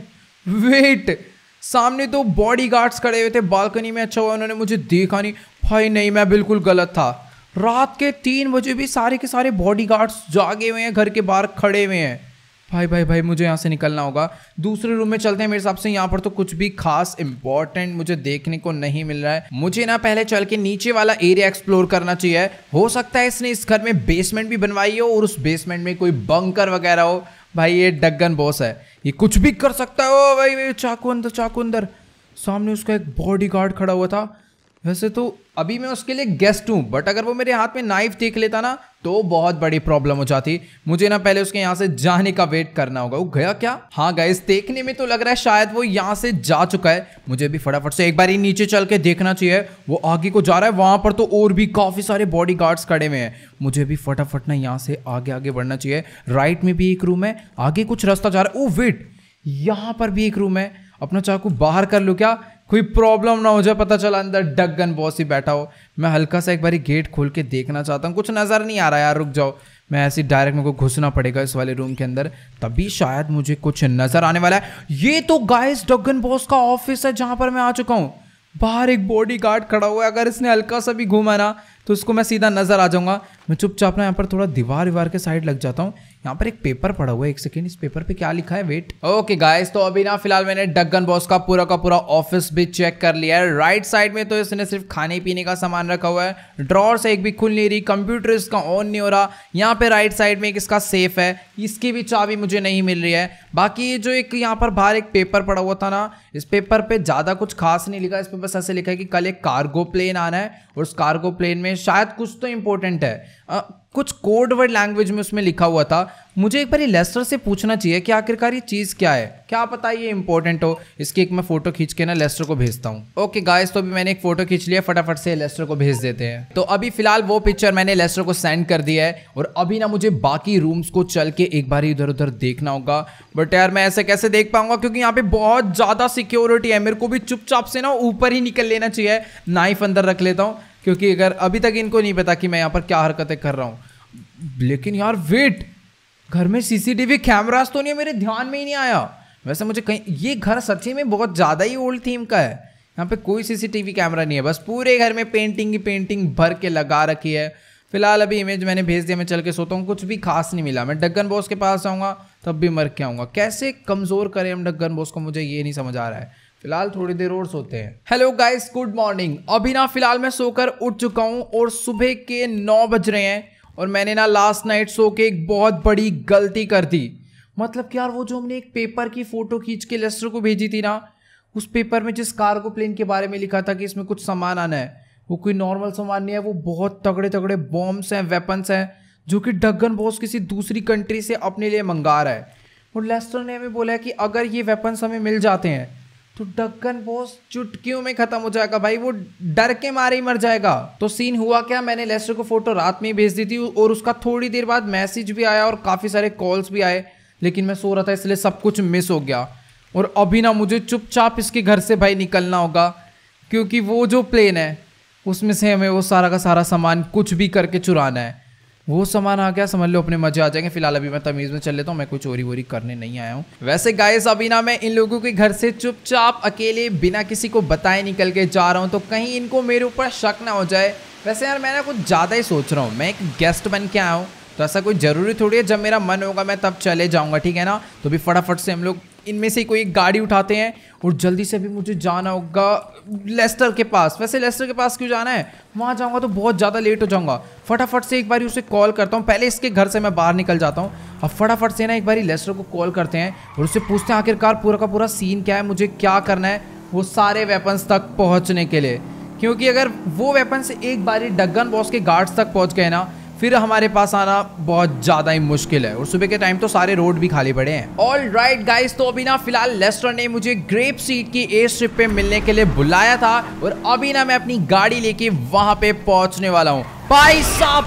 वेट, सामने तो बॉडीगार्ड्स खड़े हुए थे बालकनी में। अच्छा हुआ उन्होंने मुझे देखा नहीं। भाई नहीं, मैं बिल्कुल गलत था। रात के 3 बजे भी सारे के सारे बॉडीगार्ड्स जागे हुए हैं, घर के बाहर खड़े हुए हैं। भाई भाई भाई मुझे यहाँ से निकलना होगा। दूसरे रूम में चलते हैं। मेरे हिसाब से यहाँ पर तो कुछ भी खास इंपॉर्टेंट मुझे देखने को नहीं मिल रहा है। मुझे ना पहले चल के नीचे वाला एरिया एक्सप्लोर करना चाहिए। हो सकता है इसने इस घर में बेसमेंट भी बनवाई हो और उस बेसमेंट में कोई बंकर वगैरह हो। भाई ये डगन बॉस है, ये कुछ भी कर सकता है। ओ भाई चाकू अंदर, चाकू अंदर। सामने उसका एक बॉडीगार्ड खड़ा हुआ था। वैसे तो अभी मैं उसके लिए गेस्ट हूँ, बट अगर वो मेरे हाथ में नाइफ देख लेता ना तो बहुत बड़ी प्रॉब्लम हो जाती। मुझे ना पहले उसके यहाँ से जाने का वेट करना होगा। वो गया क्या? हाँ गाइस, देखने में तो लग रहा है शायद वो यहाँ से जा चुका है। मुझे भी फटाफट से एक बार ही नीचे चल के देखना चाहिए। वो आगे को जा रहा है, वहां पर तो और भी काफी सारे बॉडीगार्ड्स खड़े हुए हैं। मुझे भी फटाफट ना यहाँ से आगे आगे बढ़ना चाहिए। राइट में भी एक रूम है, आगे कुछ रास्ता जा रहा है। ओ वेट, यहाँ पर भी एक रूम है। अपना चाकू बाहर कर लो क्या, कोई प्रॉब्लम ना हो जाए, पता चला अंदर डगन बॉस ही बैठा हो। मैं हल्का सा एक बारी गेट खोल के देखना चाहता हूँ। कुछ नज़र नहीं आ रहा यार, रुक जाओ। मैं ऐसे डायरेक्ट मेरे को घुसना पड़ेगा इस वाले रूम के अंदर, तभी शायद मुझे कुछ नज़र आने वाला है। ये तो गाइस डगन बॉस का ऑफिस है जहाँ पर मैं आ चुका हूँ। बाहर एक बॉडीगार्ड खड़ा हुआ है, अगर इसने हल्का सा भी घूमा ना तो उसको मैं सीधा नजर आ जाऊंगा। मैं चुपचाप ना यहाँ पर थोड़ा दीवार के साइड लग जाता हूँ। यहाँ पर एक पेपर पड़ा हुआ है, एक सेकेंड, इस पेपर पे क्या लिखा है? वेट। ओके गाइस, तो अभी ना फिलहाल मैंने डगन बॉस का पूरा ऑफिस भी चेक कर लिया है। राइट साइड में तो इसने सिर्फ खाने पीने का सामान रखा हुआ है। ड्रॉर से एक भी खुल नहीं रही, कंप्यूटर इसका ऑन नहीं हो रहा। यहाँ पे राइट साइड में एक इसका सेफ है, इसकी भी चाबी मुझे नहीं मिल रही है। बाकी जो एक यहाँ पर बाहर एक पेपर पड़ा हुआ था ना, इस पेपर पे ज्यादा कुछ खास नहीं लिखा। इस पे बस ऐसे लिखा है कि कल एक कार्गो प्लेन आना है और उस कार्गो प्लेन में शायद कुछ तो इंपॉर्टेंट है। कुछ कोड वर्ड लैंग्वेज में उसमें लिखा हुआ था। मुझे एक बार लेस्टर से पूछना चाहिए कि आखिरकार ये चीज़ क्या है, क्या पता ये इंपॉर्टेंट हो। इसकी एक मैं फोटो खींच के ना लेस्टर को भेजता हूँ। ओके गाइस, तो अभी मैंने एक फोटो खींच लिया, फटाफट से लेस्टर को भेज देते हैं। तो अभी फिलहाल वो पिक्चर मैंने लेस्टर को सेंड कर दिया है और अभी ना मुझे बाकी रूम्स को चल के एक बार इधर उधर देखना होगा। बट यार मैं ऐसे कैसे देख पाऊंगा, क्योंकि यहाँ पे बहुत ज़्यादा सिक्योरिटी है। मेरे को भी चुपचाप से ना ऊपर ही निकल लेना चाहिए। नाइफ अंदर रख लेता हूँ, क्योंकि अगर अभी तक इनको नहीं पता कि मैं यहाँ पर क्या हरकतें कर रहा हूँ। लेकिन यार वेट, घर में सीसीटीवी कैमरास तो नहीं है, मेरे ध्यान में ही नहीं आया। वैसे मुझे कहीं, ये घर सच्ची में बहुत ज़्यादा ही ओल्ड थीम का है। यहाँ पे कोई सीसीटीवी कैमरा नहीं है, बस पूरे घर में पेंटिंग ही पेंटिंग भर के लगा रखी है। फिलहाल अभी इमेज मैंने भेज दिया, मैं चल के सोता हूँ। कुछ भी खास नहीं मिला। मैं डगन बॉस के पास जाऊँगा तब भी मर के आऊँगा। कैसे कमज़ोर करें हम डगन बॉस को, मुझे ये नहीं समझ आ रहा है। फिलहाल थोड़ी देर और सोते हैं। Hello guys, good morning. अभी ना फिलहाल मैं सोकर उठ चुका हूँ और सुबह के 9 बज रहे हैं और मैंने ना लास्ट नाइट सो के एक बहुत बड़ी गलती कर दी। मतलब कि यार वो जो हमने एक पेपर की फोटो खींच के लेस्टर को भेजी थी ना, उस पेपर में जिस कार्गो प्लेन के बारे में लिखा था कि इसमें कुछ सामान आना है, वो कोई नॉर्मल सामान नहीं है। वो बहुत तगड़े तगड़े बॉम्ब्स हैं, वेपन्स हैं, जो कि डगन बॉस किसी दूसरी कंट्री से अपने लिए मंगा रहा है। और लेस्टर ने हमें बोला है कि अगर ये वेपन्स हमें मिल जाते हैं तो डगन बॉस चुटकियों में खत्म हो जाएगा भाई, वो डर के मारे ही मर जाएगा। तो सीन हुआ क्या, मैंने लेस्टर को फोटो रात में ही भेज दी थी और उसका थोड़ी देर बाद मैसेज भी आया और काफ़ी सारे कॉल्स भी आए, लेकिन मैं सो रहा था इसलिए सब कुछ मिस हो गया। और अभी ना मुझे चुपचाप इसके घर से भाई निकलना होगा, क्योंकि वो जो प्लेन है उसमें से हमें वो सारा का सारा सामान कुछ भी करके चुराना है। वो सामान आ गया, समझ लो अपने मजे आ जाएंगे। फिलहाल अभी मैं तमीज़ में चल लेता हूँ, मैं कोई चोरी वोरी करने नहीं आया हूँ। वैसे गाइस अभी ना मैं इन लोगों के घर से चुपचाप अकेले बिना किसी को बताए निकल के जा रहा हूँ, तो कहीं इनको मेरे ऊपर शक ना हो जाए। वैसे यार मैं ना कुछ ज़्यादा ही सोच रहा हूँ, मैं एक गेस्ट बन के आया हूँ, तो ऐसा कोई ज़रूरी थोड़ी है जब मेरा मन होगा मैं तब चले जाऊँगा, ठीक है ना। तो भी फटाफट से हम लोग इनमें से कोई एक गाड़ी उठाते हैं और जल्दी से भी मुझे जाना होगा लेस्टर के पास। वैसे लेस्टर के पास क्यों जाना है, वहाँ जाऊँगा तो बहुत ज़्यादा लेट हो जाऊँगा। फटाफट से एक बारी उसे कॉल करता हूँ, पहले इसके घर से मैं बाहर निकल जाता हूँ। अब फटाफट से ना एक बारी लेस्टर को कॉल करते हैं और उससे पूछते हैं आखिरकार पूरा का पूरा सीन क्या है, मुझे क्या करना है वो सारे वेपन्स तक पहुँचने के लिए। क्योंकि अगर वो वेपन्स एक बारी डगन बॉस के गार्ड्स तक पहुँच गए ना, फिर हमारे पास आना बहुत ज़्यादा ही मुश्किल है। और सुबह के टाइम तो सारे रोड भी खाली पड़े हैं। ऑल राइट गाइस, तो अभी ना फिलहाल लेस्टर ने मुझे ग्रेप सीड की एयर स्ट्रिप पे मिलने के लिए बुलाया था और अभी ना मैं अपनी गाड़ी लेके वहां पे पहुंचने वाला हूं। भाई साहब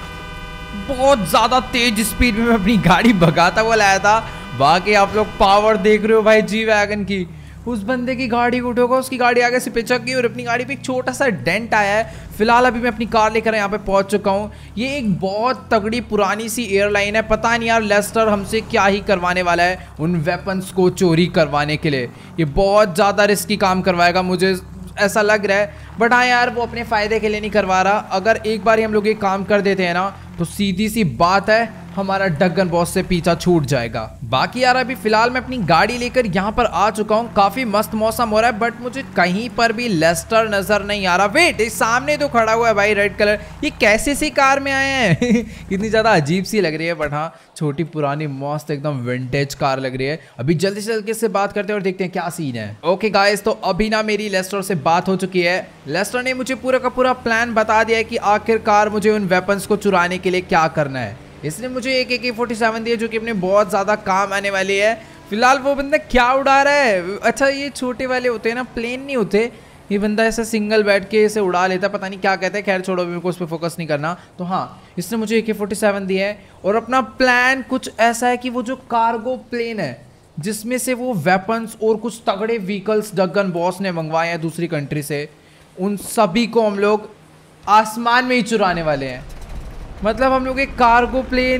बहुत ज़्यादा तेज स्पीड में मैं अपनी गाड़ी भगाता हुआ लाया था। बाकी आप लोग पावर देख रहे हो भाई जी वैगन की। उस बंदे की गाड़ी को उठोगा, उसकी गाड़ी आगे से पिचक गई और अपनी गाड़ी पे एक छोटा सा डेंट आया है। फिलहाल अभी मैं अपनी कार लेकर यहाँ पे पहुँच चुका हूँ। ये एक बहुत तगड़ी पुरानी सी एयरलाइन है, पता नहीं यार लेस्टर हमसे क्या ही करवाने वाला है उन वेपन्स को चोरी करवाने के लिए। ये बहुत ज़्यादा रिस्की काम करवाएगा, मुझे ऐसा लग रहा है। बट हाँ यार वो अपने फ़ायदे के लिए नहीं करवा रहा। अगर एक बार हम लोग ये काम कर देते हैं ना, तो सीधी सी बात है हमारा डगन बॉस से पीछा छूट जाएगा। बाकी यार अभी फिलहाल मैं अपनी गाड़ी लेकर यहाँ पर आ चुका हूँ। काफी मस्त मौसम हो रहा है बट मुझे कहीं पर भी लेस्टर नजर नहीं आ रहा। वेट, इस सामने तो खड़ा हुआ है भाई रेड कलर। ये कैसे सी कार में आए हैं कितनी ज्यादा अजीब सी लग रही है बट हाँ छोटी पुरानी मस्त एकदम विंटेज कार लग रही है। अभी जल्दी से जल्दी से बात करते हैं और देखते हैं क्या सीन है। ओके गाइस, तो अभी ना मेरी लेस्टर से बात हो चुकी है। लेस्टर ने मुझे पूरा का पूरा प्लान बता दिया है कि आखिरकार मुझे उन वेपन्स को चुराने के लिए क्या करना है। इसने मुझे एक AK-47 दिया जो कि अपने बहुत ज़्यादा काम आने वाली है। फिलहाल वो बंदा क्या उड़ा रहा है? अच्छा ये छोटे वाले होते हैं ना, प्लेन नहीं होते। ये बंदा ऐसा सिंगल बैठ के इसे उड़ा लेता है, पता नहीं क्या कहते हैं। खैर छोड़ो, मेरे को उस पर फोकस नहीं करना। तो हाँ, इसने मुझे AK-47 दिया है और अपना प्लान कुछ ऐसा है कि वो जो कार्गो प्लेन है जिसमें से वो वेपन्स और कुछ तगड़े व्हीकल्स डगन बॉस ने मंगवाए हैं दूसरी कंट्री से, उन सभी को हम लोग आसमान में ही चुराने वाले हैं। मतलब हम लोग एक कार्गो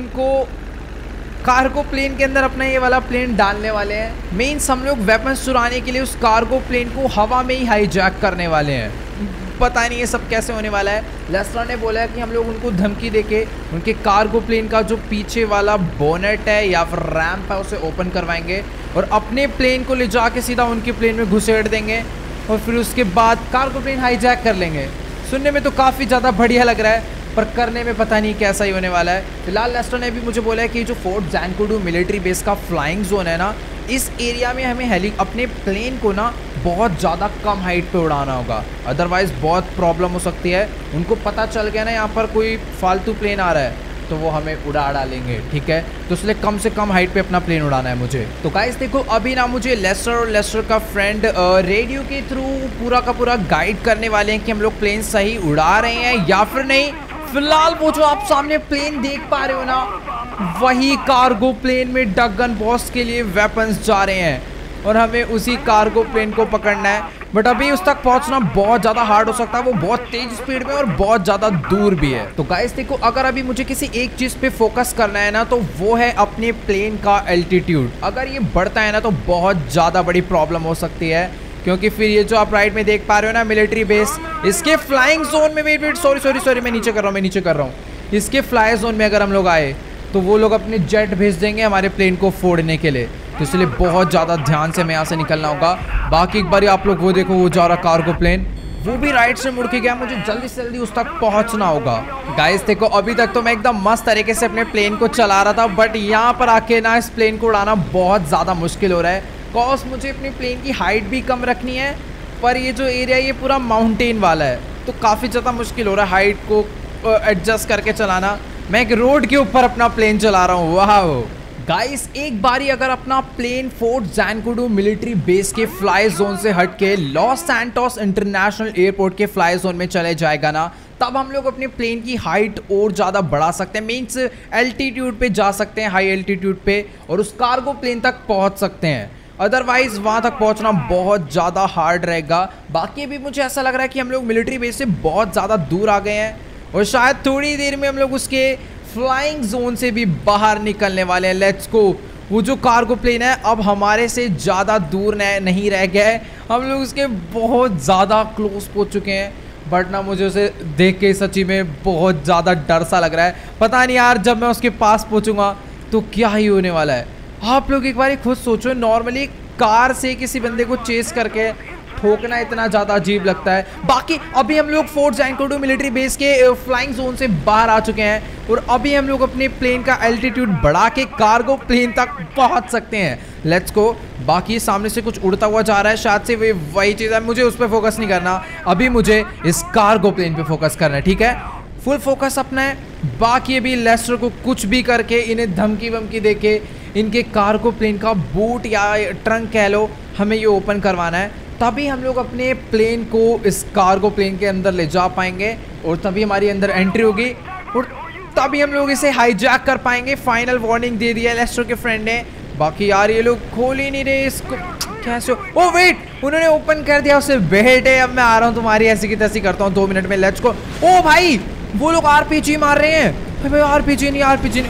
प्लेन के अंदर अपना ये वाला प्लेन डालने वाले हैं। मेंस हम लोग वेपन्स चुराने के लिए उस कार्गो प्लेन को हवा में ही हाईजैक करने वाले हैं। पता नहीं ये सब कैसे होने वाला है। लेस्टर ने बोला है कि हम लोग उनको धमकी देके उनके कार्गो प्लेन का जो पीछे वाला बोनेट है या फिर रैंप है उसे ओपन करवाएंगे और अपने प्लेन को ले जाके सीधा उनके प्लेन में घुसेड़ देंगे और फिर उसके बाद कार्गो प्लेन हाईजैक कर लेंगे। सुनने में तो काफ़ी ज़्यादा बढ़िया लग रहा है पर करने में पता नहीं कैसा ही होने वाला है। फिलहाल लेस्टर ने भी मुझे बोला है कि जो फोर्ट जैनकुडू मिलिट्री बेस का फ्लाइंग जोन है ना, इस एरिया में हमें अपने प्लेन को ना बहुत ज़्यादा कम हाइट पे उड़ाना होगा, अदरवाइज बहुत प्रॉब्लम हो सकती है। उनको पता चल गया ना यहाँ पर कोई फालतू प्लेन आ रहा है तो वो हमें उड़ा डालेंगे, ठीक है। तो इसलिए कम से कम हाइट पे अपना प्लेन उड़ाना है मुझे। तो गाइस देखो, अभी ना मुझे लेस्टर और लेस्टर का फ्रेंड रेडियो के थ्रू पूरा का पूरा गाइड करने वाले हैं कि हम लोग प्लेन सही उड़ा रहे हैं या फिर नहीं। फिलहाल वो जो आप सामने प्लेन देख पा रहे हो ना, वही कार्गो प्लेन में डगन बॉस के लिए वेपन्स जा रहे हैं और हमें उसी कार्गो प्लेन को पकड़ना है। बट अभी उस तक पहुंचना बहुत ज़्यादा हार्ड हो सकता है, वो बहुत तेज स्पीड में और बहुत ज़्यादा दूर भी है। तो गाइस देखो, अगर अभी मुझे किसी एक चीज़ पे फोकस करना है ना तो वो है अपने प्लेन का एल्टीट्यूड। अगर ये बढ़ता है ना तो बहुत ज़्यादा बड़ी प्रॉब्लम हो सकती है, क्योंकि फिर ये जो आप राइट में देख पा रहे हो ना मिलिट्री बेस, इसके फ्लाइंग जोन में वेट सॉरी मैं नीचे कर रहा हूँ। इसके फ्लाई जोन में अगर हम लोग आए तो वो लोग अपने जेट भेज देंगे हमारे प्लेन को फोड़ने के लिए। तो इसलिए बहुत ज़्यादा ध्यान से हमें यहाँ से निकलना होगा। बाकी एक बार आप लोग वो देखो, वो जा रहा कार्गो प्लेन, वो भी राइट से मुड़ के गया। मुझे जल्दी से जल्दी उस तक पहुँचना होगा। गाइस देखो, अभी तक तो मैं एकदम मस्त तरीके से अपने प्लेन को चला रहा था बट यहाँ पर आके ना इस प्लेन को उड़ाना बहुत ज़्यादा मुश्किल हो रहा है। कॉज मुझे अपनी प्लेन की हाइट भी कम रखनी है, पर ये जो एरिया ये पूरा माउंटेन वाला है तो काफ़ी ज़्यादा मुश्किल हो रहा है हाइट को एडजस्ट करके चलाना। मैं एक रोड के ऊपर अपना प्लेन चला रहा हूँ। वाह गाइस, एक बारी अगर अपना plane Fort Zancudo military base के फ्लाई जोन से हट के लॉस सैंटोस इंटरनेशनल एयरपोर्ट के फ्लाई जोन में चले जाएगा ना, तब हम लोग अपने प्लेन की हाइट और ज़्यादा बढ़ा सकते हैं। मीन्स एल्टीट्यूड पे जा सकते हैं, हाई एल्टीट्यूड पे, और उस कार्गो प्लेन तक पहुँच सकते हैं। अदरवाइज वहाँ तक पहुँचना बहुत ज़्यादा हार्ड रहेगा। बाकी भी मुझे ऐसा लग रहा है कि हम लोग मिलिट्री बेस से बहुत ज़्यादा दूर आ गए हैं और शायद थोड़ी देर में हम लोग उसके फ्लाइंग जोन से भी बाहर निकलने वाले हैं। Let's go. वो जो कार्गो प्लेन है अब हमारे से ज़्यादा दूर नहीं रह गया है, हम लोग उसके बहुत ज़्यादा क्लोज पहुँच चुके हैं। बट ना मुझे उसे देख के सच्ची में बहुत ज़्यादा डर सा लग रहा है। पता नहीं यार जब मैं उसके पास पहुँचूंगा तो क्या ही होने वाला है। आप लोग एक बार खुद सोचो, नॉर्मली कार से किसी बंदे को चेस करके ठोकना इतना ज़्यादा अजीब लगता है। बाकी अभी हम लोग फोर्ट जैनकुडू मिलिट्री बेस के फ्लाइंग जोन से बाहर आ चुके हैं और अभी हम लोग अपने प्लेन का एल्टीट्यूड बढ़ा के कार्गो प्लेन तक पहुंच सकते हैं। Let's go. बाकी सामने से कुछ उड़ता हुआ जा रहा है, शायद से वही चीज़ है। मुझे उस पर फोकस नहीं करना, अभी मुझे इस कार्गो प्लेन पे फोकस करना है, ठीक है। फुल फोकस अपना है। बाकी अभी लेस्टर को कुछ भी करके इन्हें धमकी वमकी देके इनके कार्गो प्लेन का बूट या ट्रंक कह लो, हमें ये ओपन करवाना है। तभी हम लोग अपने प्लेन को इस कार्गो प्लेन के अंदर ले जा पाएंगे और तभी हमारी अंदर एंट्री होगी और तभी हम लोग इसे हाईजैक कर पाएंगे। फाइनल वार्निंग दे दिया लेस्टर के फ्रेंड ने। बाकी यार ये लोग खोल ही नहीं रहे इसको, कैसे हो। ओ वेट, उन्होंने ओपन कर दिया उसे। वेट है, अब मैं आ रहा हूँ, तुम्हारी ऐसी की तैसी करता हूँ 2 मिनट में। लेट्स गो। ओ भाई, वो लोग आरपीजी मार रहे हैं। भाई आरपीजी नहीं,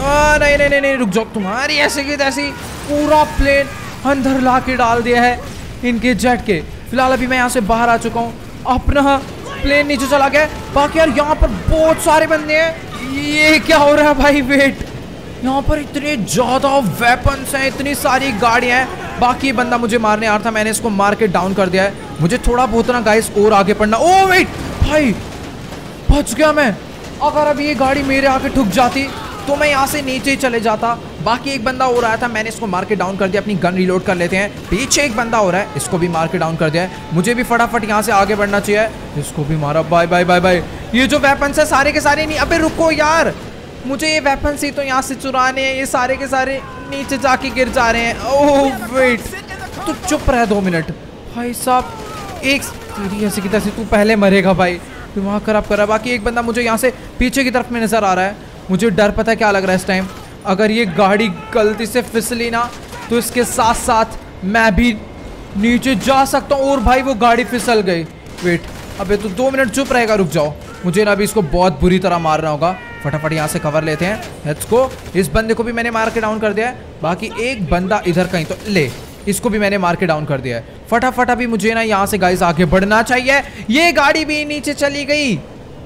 नहीं, रुक जाओ, तुम्हारी ऐसे की तैसी। पूरा प्लेन अंदर ला के डाल दिया है इनके जेट के। फिलहाल अभी मैं यहाँ से बाहर आ चुका हूँ, अपना प्लेन नीचे चला गया। बाकी यार यहाँ पर बहुत सारे बंदे हैं, ये क्या हो रहा है भाई? वेट, यहाँ पर इतने ज्यादा वेपन्स हैं, इतनी सारी गाड़ियां हैं। बाकी बंदा मुझे मारने आ रहा था, मैंने इसको मार के डाउन कर दिया है। मुझे थोड़ा बहुत ना गाइस और आगे पड़ना। ओ वेट भाई, बच गया मैं। अगर अभी ये गाड़ी मेरे आके ठुक जाती तो मैं यहाँ से नीचे ही चले जाता। बाकी एक बंदा हो रहा था, मैंने इसको मार के डाउन कर दिया। अपनी गन रिलोड कर लेते हैं। पीछे एक बंदा हो रहा है, इसको भी मार के डाउन कर दिया है। मुझे भी फटाफट यहाँ से आगे बढ़ना चाहिए। इसको भी मारा। Bye bye bye bye. ये जो वेपन्स है सारे के सारे नहीं, अबे रुको यार, मुझे ये वेपन्स ही तो यहाँ से चुराने हैं। ये सारे के सारे नीचे जाके गिर जा रहे हैं। ओह वेट, तू चुप रह 2 मिनट भाई साहब। एक तेरी ऐसी की तैसी, तू पहले मरेगा भाई, दिमाग खराब कर रहा है। बाकी एक बंदा मुझे यहाँ से पीछे की तरफ में नजर आ रहा है। मुझे डर पता है क्या लग रहा है इस टाइम, अगर ये गाड़ी गलती से फिसली ना तो इसके साथ साथ मैं भी नीचे जा सकता हूँ। और भाई वो गाड़ी फिसल गई। वेट, अबे तू 2 मिनट चुप रहेगा, रुक जाओ। मुझे ना अभी इसको बहुत बुरी तरह मारना होगा। फटाफट यहाँ से कवर लेते हैं। Let's go. इस बंदे को भी मैंने मार के डाउन कर दिया है। बाकी एक बंदा इधर कहीं तो ले, इसको भी मैंने मार के डाउन कर दिया है। फटाफट अभी मुझे ना यहाँ से गाइस आगे बढ़ना चाहिए। ये गाड़ी भी नीचे चली गई।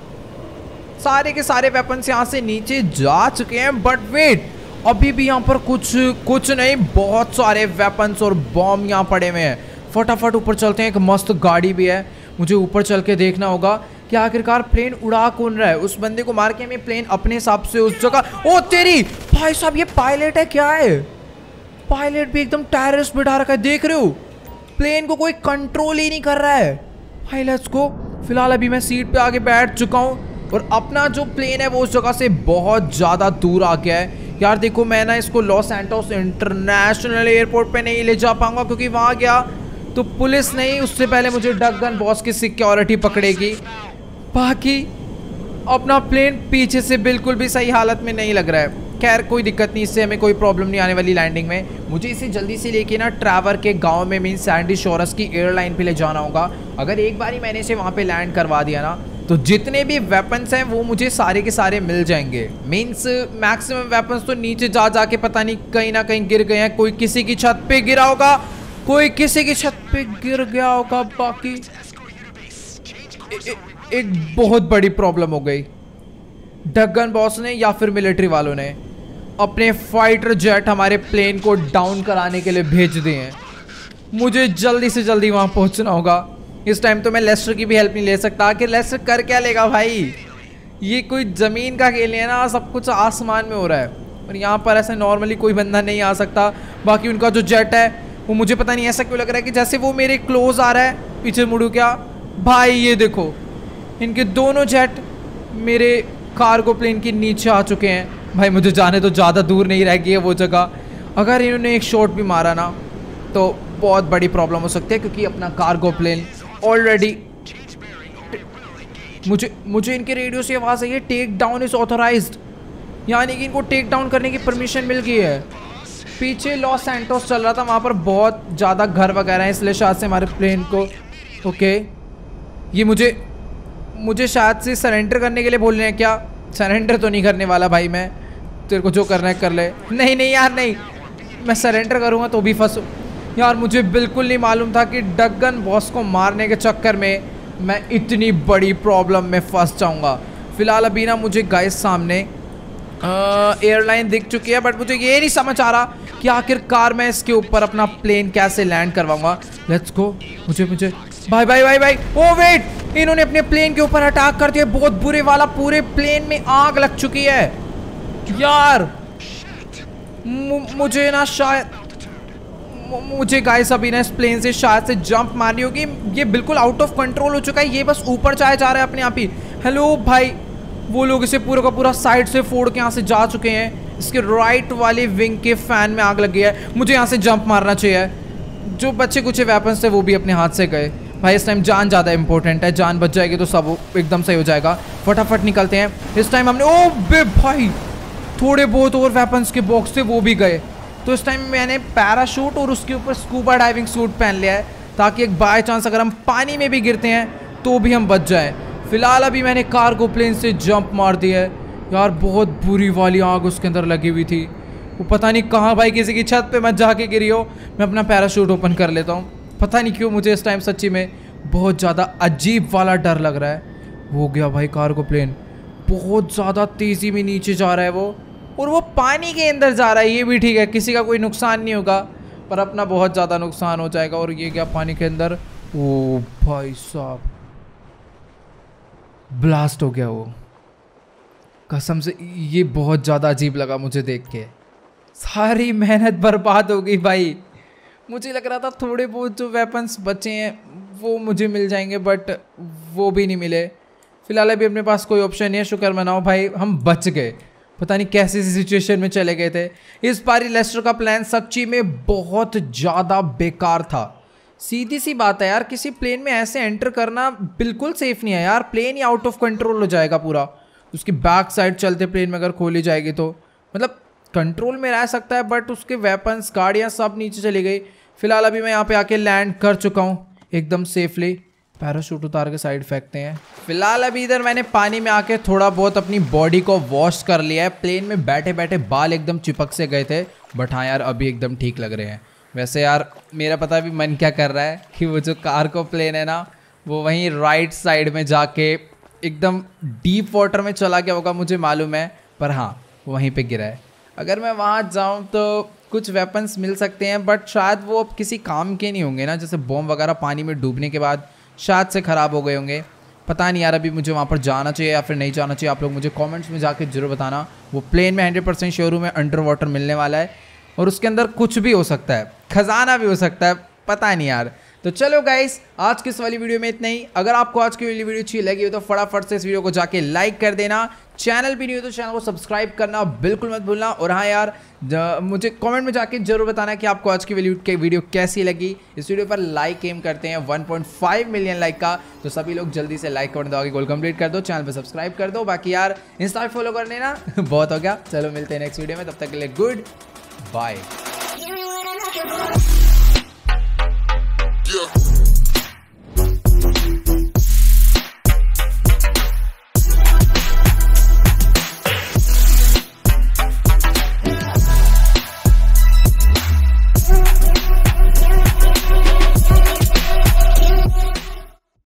सारे के सारे वेपन्स यहाँ से नीचे जा चुके हैं। बट वेट, अभी भी यहाँ पर कुछ नहीं, बहुत सारे वेपन्स और बॉम्ब यहाँ पड़े हुए हैं। फटाफट ऊपर चलते हैं। एक मस्त गाड़ी भी है, मुझे ऊपर चल के देखना होगा कि आखिरकार प्लेन उड़ा कौन रहा है। उस बंदे को मार के हमें प्लेन अपने हिसाब से उस जगह। ओ तेरी भाई साहब, ये पायलट है क्या है? पायलट भी एकदम टेररिस्ट बिठा रखा है, देख रहे हो? प्लेन को कोई कंट्रोल ही नहीं कर रहा है भाई। Let's go. फिलहाल अभी मैं सीट पे आके बैठ चुका हूँ और अपना जो प्लेन है वो उस जगह से बहुत ज़्यादा दूर आ गया है। यार देखो, मैं ना इसको लॉस सैंटोस इंटरनेशनल एयरपोर्ट पे नहीं ले जा पाऊंगा, क्योंकि वहाँ गया तो पुलिस नहीं, उससे पहले मुझे डग गन बॉस की सिक्योरिटी पकड़ेगी। बाकी अपना प्लेन पीछे से बिल्कुल भी सही हालत में नहीं लग रहा है। खैर कोई दिक्कत नहीं, इससे हमें कोई प्रॉब्लम नहीं आने वाली लैंडिंग में। मुझे इसे जल्दी से लेके ना ट्रैवर के गांव में मीन सैंडी शोरस की एयरलाइन पे ले जाना होगा। अगर एक बार ही मैंने इसे वहाँ पे लैंड करवा दिया ना तो जितने भी वेपन्स हैं वो मुझे सारे के सारे मिल जाएंगे। मीन्स मैक्सिमम वेपन्स तो नीचे जा जाके पता नहीं कहीं ना कहीं गिर गए हैं। कोई किसी की छत पे गिरा होगा, कोई किसी की छत पे गिर गया होगा। बाकी एक बहुत बड़ी प्रॉब्लम हो गई। डगन बॉस ने या फिर मिलिट्री वालों ने अपने फाइटर जेट हमारे प्लेन को डाउन कराने के लिए भेज दिए हैं। मुझे जल्दी से जल्दी वहां पहुंचना होगा। इस टाइम तो मैं लेस्टर की भी हेल्प नहीं ले सकता कि लेस्टर कर क्या लेगा भाई। ये कोई ज़मीन का खेल है ना, सब कुछ आसमान में हो रहा है और यहाँ पर ऐसे नॉर्मली कोई बंदा नहीं आ सकता। बाकी उनका जो जेट है वो मुझे पता नहीं ऐसा क्यों लग रहा है कि जैसे वो मेरे क्लोज आ रहा है। पीछे मुड़ू क्या भाई, ये देखो इनके दोनों जेट मेरे कार्गो प्लेन के नीचे आ चुके हैं। भाई मुझे जाने तो ज़्यादा दूर नहीं रह गई है वो जगह। अगर इन्होंने एक शॉट भी मारा ना तो बहुत बड़ी प्रॉब्लम हो सकती है, क्योंकि अपना कार्गो प्लेन ऑलरेडी मुझे इनके रेडियो से आवाज़ आई है, टेक डाउन इज ऑथोराइज्ड, यानी कि इनको टेक डाउन करने की परमिशन मिल गई है। पीछे लॉस सैंटोस चल रहा था, वहाँ पर बहुत ज़्यादा घर वगैरह हैं, इसलिए शायद से हमारे प्लेन को ओके ये मुझे शायद से सरेंडर करने के लिए बोल रहे हैं क्या? सरेंडर तो नहीं करने वाला भाई मैं, तेरे को जो करना है कर ले। नहीं नहीं यार नहीं, मैं सरेंडर करूँगा तो भी फंसूँ यार। मुझे बिल्कुल नहीं मालूम था कि डगन बॉस को मारने के चक्कर में मैं इतनी बड़ी प्रॉब्लम में फंस जाऊँगा। फिलहाल अभी ना मुझे गाइस सामने एयरलाइन दिख चुकी है, बट मुझे ये नहीं समझ आ रहा कि आखिरकार मैं इसके ऊपर अपना प्लेन कैसे लैंड करवाऊंगा। Let's go. मुझे भाई भाई भाई भाई ओ वेट, इन्होंने अपने प्लेन के ऊपर अटैक कर दिया, बहुत बुरे वाला। पूरे प्लेन में आग लग चुकी है यार। मुझे ना शायद मुझे गाइस अभी ना इस प्लेन से शायद से जंप मारनी होगी। ये बिल्कुल आउट ऑफ कंट्रोल हो चुका है, ये बस ऊपर जा रहा है अपने आप ही। हेलो भाई, वो लोग इसे पूरा का पूरा साइड से फोड़ के यहाँ से जा चुके हैं। इसके राइट वाले विंग के फैन में आग लग गई है। मुझे यहाँ से जंप मारना चाहिए। जो बच्चे कुछ वेपन्स थे वो भी अपने हाथ से गए। भाई इस टाइम जान ज़्यादा इंपॉर्टेंट है, जान बच जाएगी तो सब एकदम सही हो जाएगा। फटाफट निकलते हैं। इस टाइम हमने ओ बे भाई थोड़े बहुत और वेपन्स के बॉक्स थे वो भी गए। तो इस टाइम मैंने पैराशूट और उसके ऊपर स्कूबा डाइविंग सूट पहन लिया है, ताकि एक बाय चांस अगर हम पानी में भी गिरते हैं तो भी हम बच जाएं। फिलहाल अभी मैंने कार्गो प्लेन से जंप मार दिया है यार। बहुत बुरी वाली आग उसके अंदर लगी हुई थी, वो पता नहीं कहाँ भाई किसी की छत पे मत जाके गिरी हो। मैं अपना पैराशूट ओपन कर लेता हूँ। पता नहीं क्यों मुझे इस टाइम सच्ची में बहुत ज़्यादा अजीब वाला डर लग रहा है। हो गया भाई कार्गो प्लेन बहुत ज़्यादा तेज़ी में नीचे जा रहा है वो, और वो पानी के अंदर जा रहा है। ये भी ठीक है, किसी का कोई नुकसान नहीं होगा, पर अपना बहुत ज़्यादा नुकसान हो जाएगा। और ये क्या पानी के अंदर, ओ भाई साहब ब्लास्ट हो गया वो। कसम से ये बहुत ज़्यादा अजीब लगा मुझे देख के, सारी मेहनत बर्बाद हो गई भाई। मुझे लग रहा था थोड़े बहुत जो वेपन्स बचे हैं वो मुझे मिल जाएंगे, बट वो भी नहीं मिले। फिलहाल अभी अपने पास कोई ऑप्शन नहीं है। शुक्र मनाओ भाई हम बच गए, पता नहीं कैसी सिचुएशन में चले गए थे। इस बारी लेस्टर का प्लान सच्ची में बहुत ज़्यादा बेकार था। सीधी सी बात है यार, किसी प्लेन में ऐसे एंटर करना बिल्कुल सेफ नहीं है यार। प्लेन ही आउट ऑफ कंट्रोल हो जाएगा पूरा। उसकी बैक साइड चलते प्लेन में अगर खोली जाएगी तो मतलब कंट्रोल में रह सकता है, बट उसके वेपन्स गाड़ियाँ सब नीचे चली गई। फिलहाल अभी मैं यहाँ पे आके लैंड कर चुका हूँ एकदम सेफली। पैराशूट उतार के साइड फेंकते हैं। फिलहाल अभी इधर मैंने पानी में आके थोड़ा बहुत अपनी बॉडी को वॉश कर लिया है। प्लेन में बैठे बैठे बाल एकदम चिपक से गए थे, बट हाँ यार अभी एकदम ठीक लग रहे हैं। वैसे यार मेरा पता भी मन क्या कर रहा है कि वो जो कार्गो प्लेन है ना, वो वहीं राइट साइड में जाके एकदम डीप वाटर में चला गया होगा, मुझे मालूम है, पर हाँ वो वहीं पे गिरा है। अगर मैं वहाँ जाऊँ तो कुछ वेपन्स मिल सकते हैं, बट शायद वो अब किसी काम के नहीं होंगे ना, जैसे बॉम्ब वगैरह पानी में डूबने के बाद शायद से ख़राब हो गए होंगे। पता नहीं यार अभी मुझे वहाँ पर जाना चाहिए या फिर नहीं जाना चाहिए। आप लोग मुझे कमेंट्स में जाके जरूर बताना। वो प्लेन में 100% श्योर हूँ मैं अंडर वाटर मिलने वाला है, और उसके अंदर कुछ भी हो सकता है, खजाना भी हो सकता है, पता नहीं यार। तो चलो गाइस आज की इस वाली वीडियो में इतना ही। अगर आपको आज की वाली वीडियो अच्छी लगी हो तो फटाफट से इस वीडियो को जाके लाइक कर देना। चैनल भी नहीं हो तो चैनल को सब्सक्राइब करना बिल्कुल मत भूलना। और हाँ यार मुझे कमेंट में जाके जरूर बताना कि आपको आज की वीडियो कैसी लगी। इस वीडियो पर लाइक एम करते हैं 1.5 मिलियन लाइक का, तो सभी लोग जल्दी से लाइक कर दो, गोल कंप्लीट कर दो, चैनल पर सब्सक्राइब कर दो। बाकी यार इंस्टा पे फॉलो कर लेना बहुत हो गया। चलो मिलते हैं नेक्स्ट वीडियो में, तब तक के लिए गुड बाय।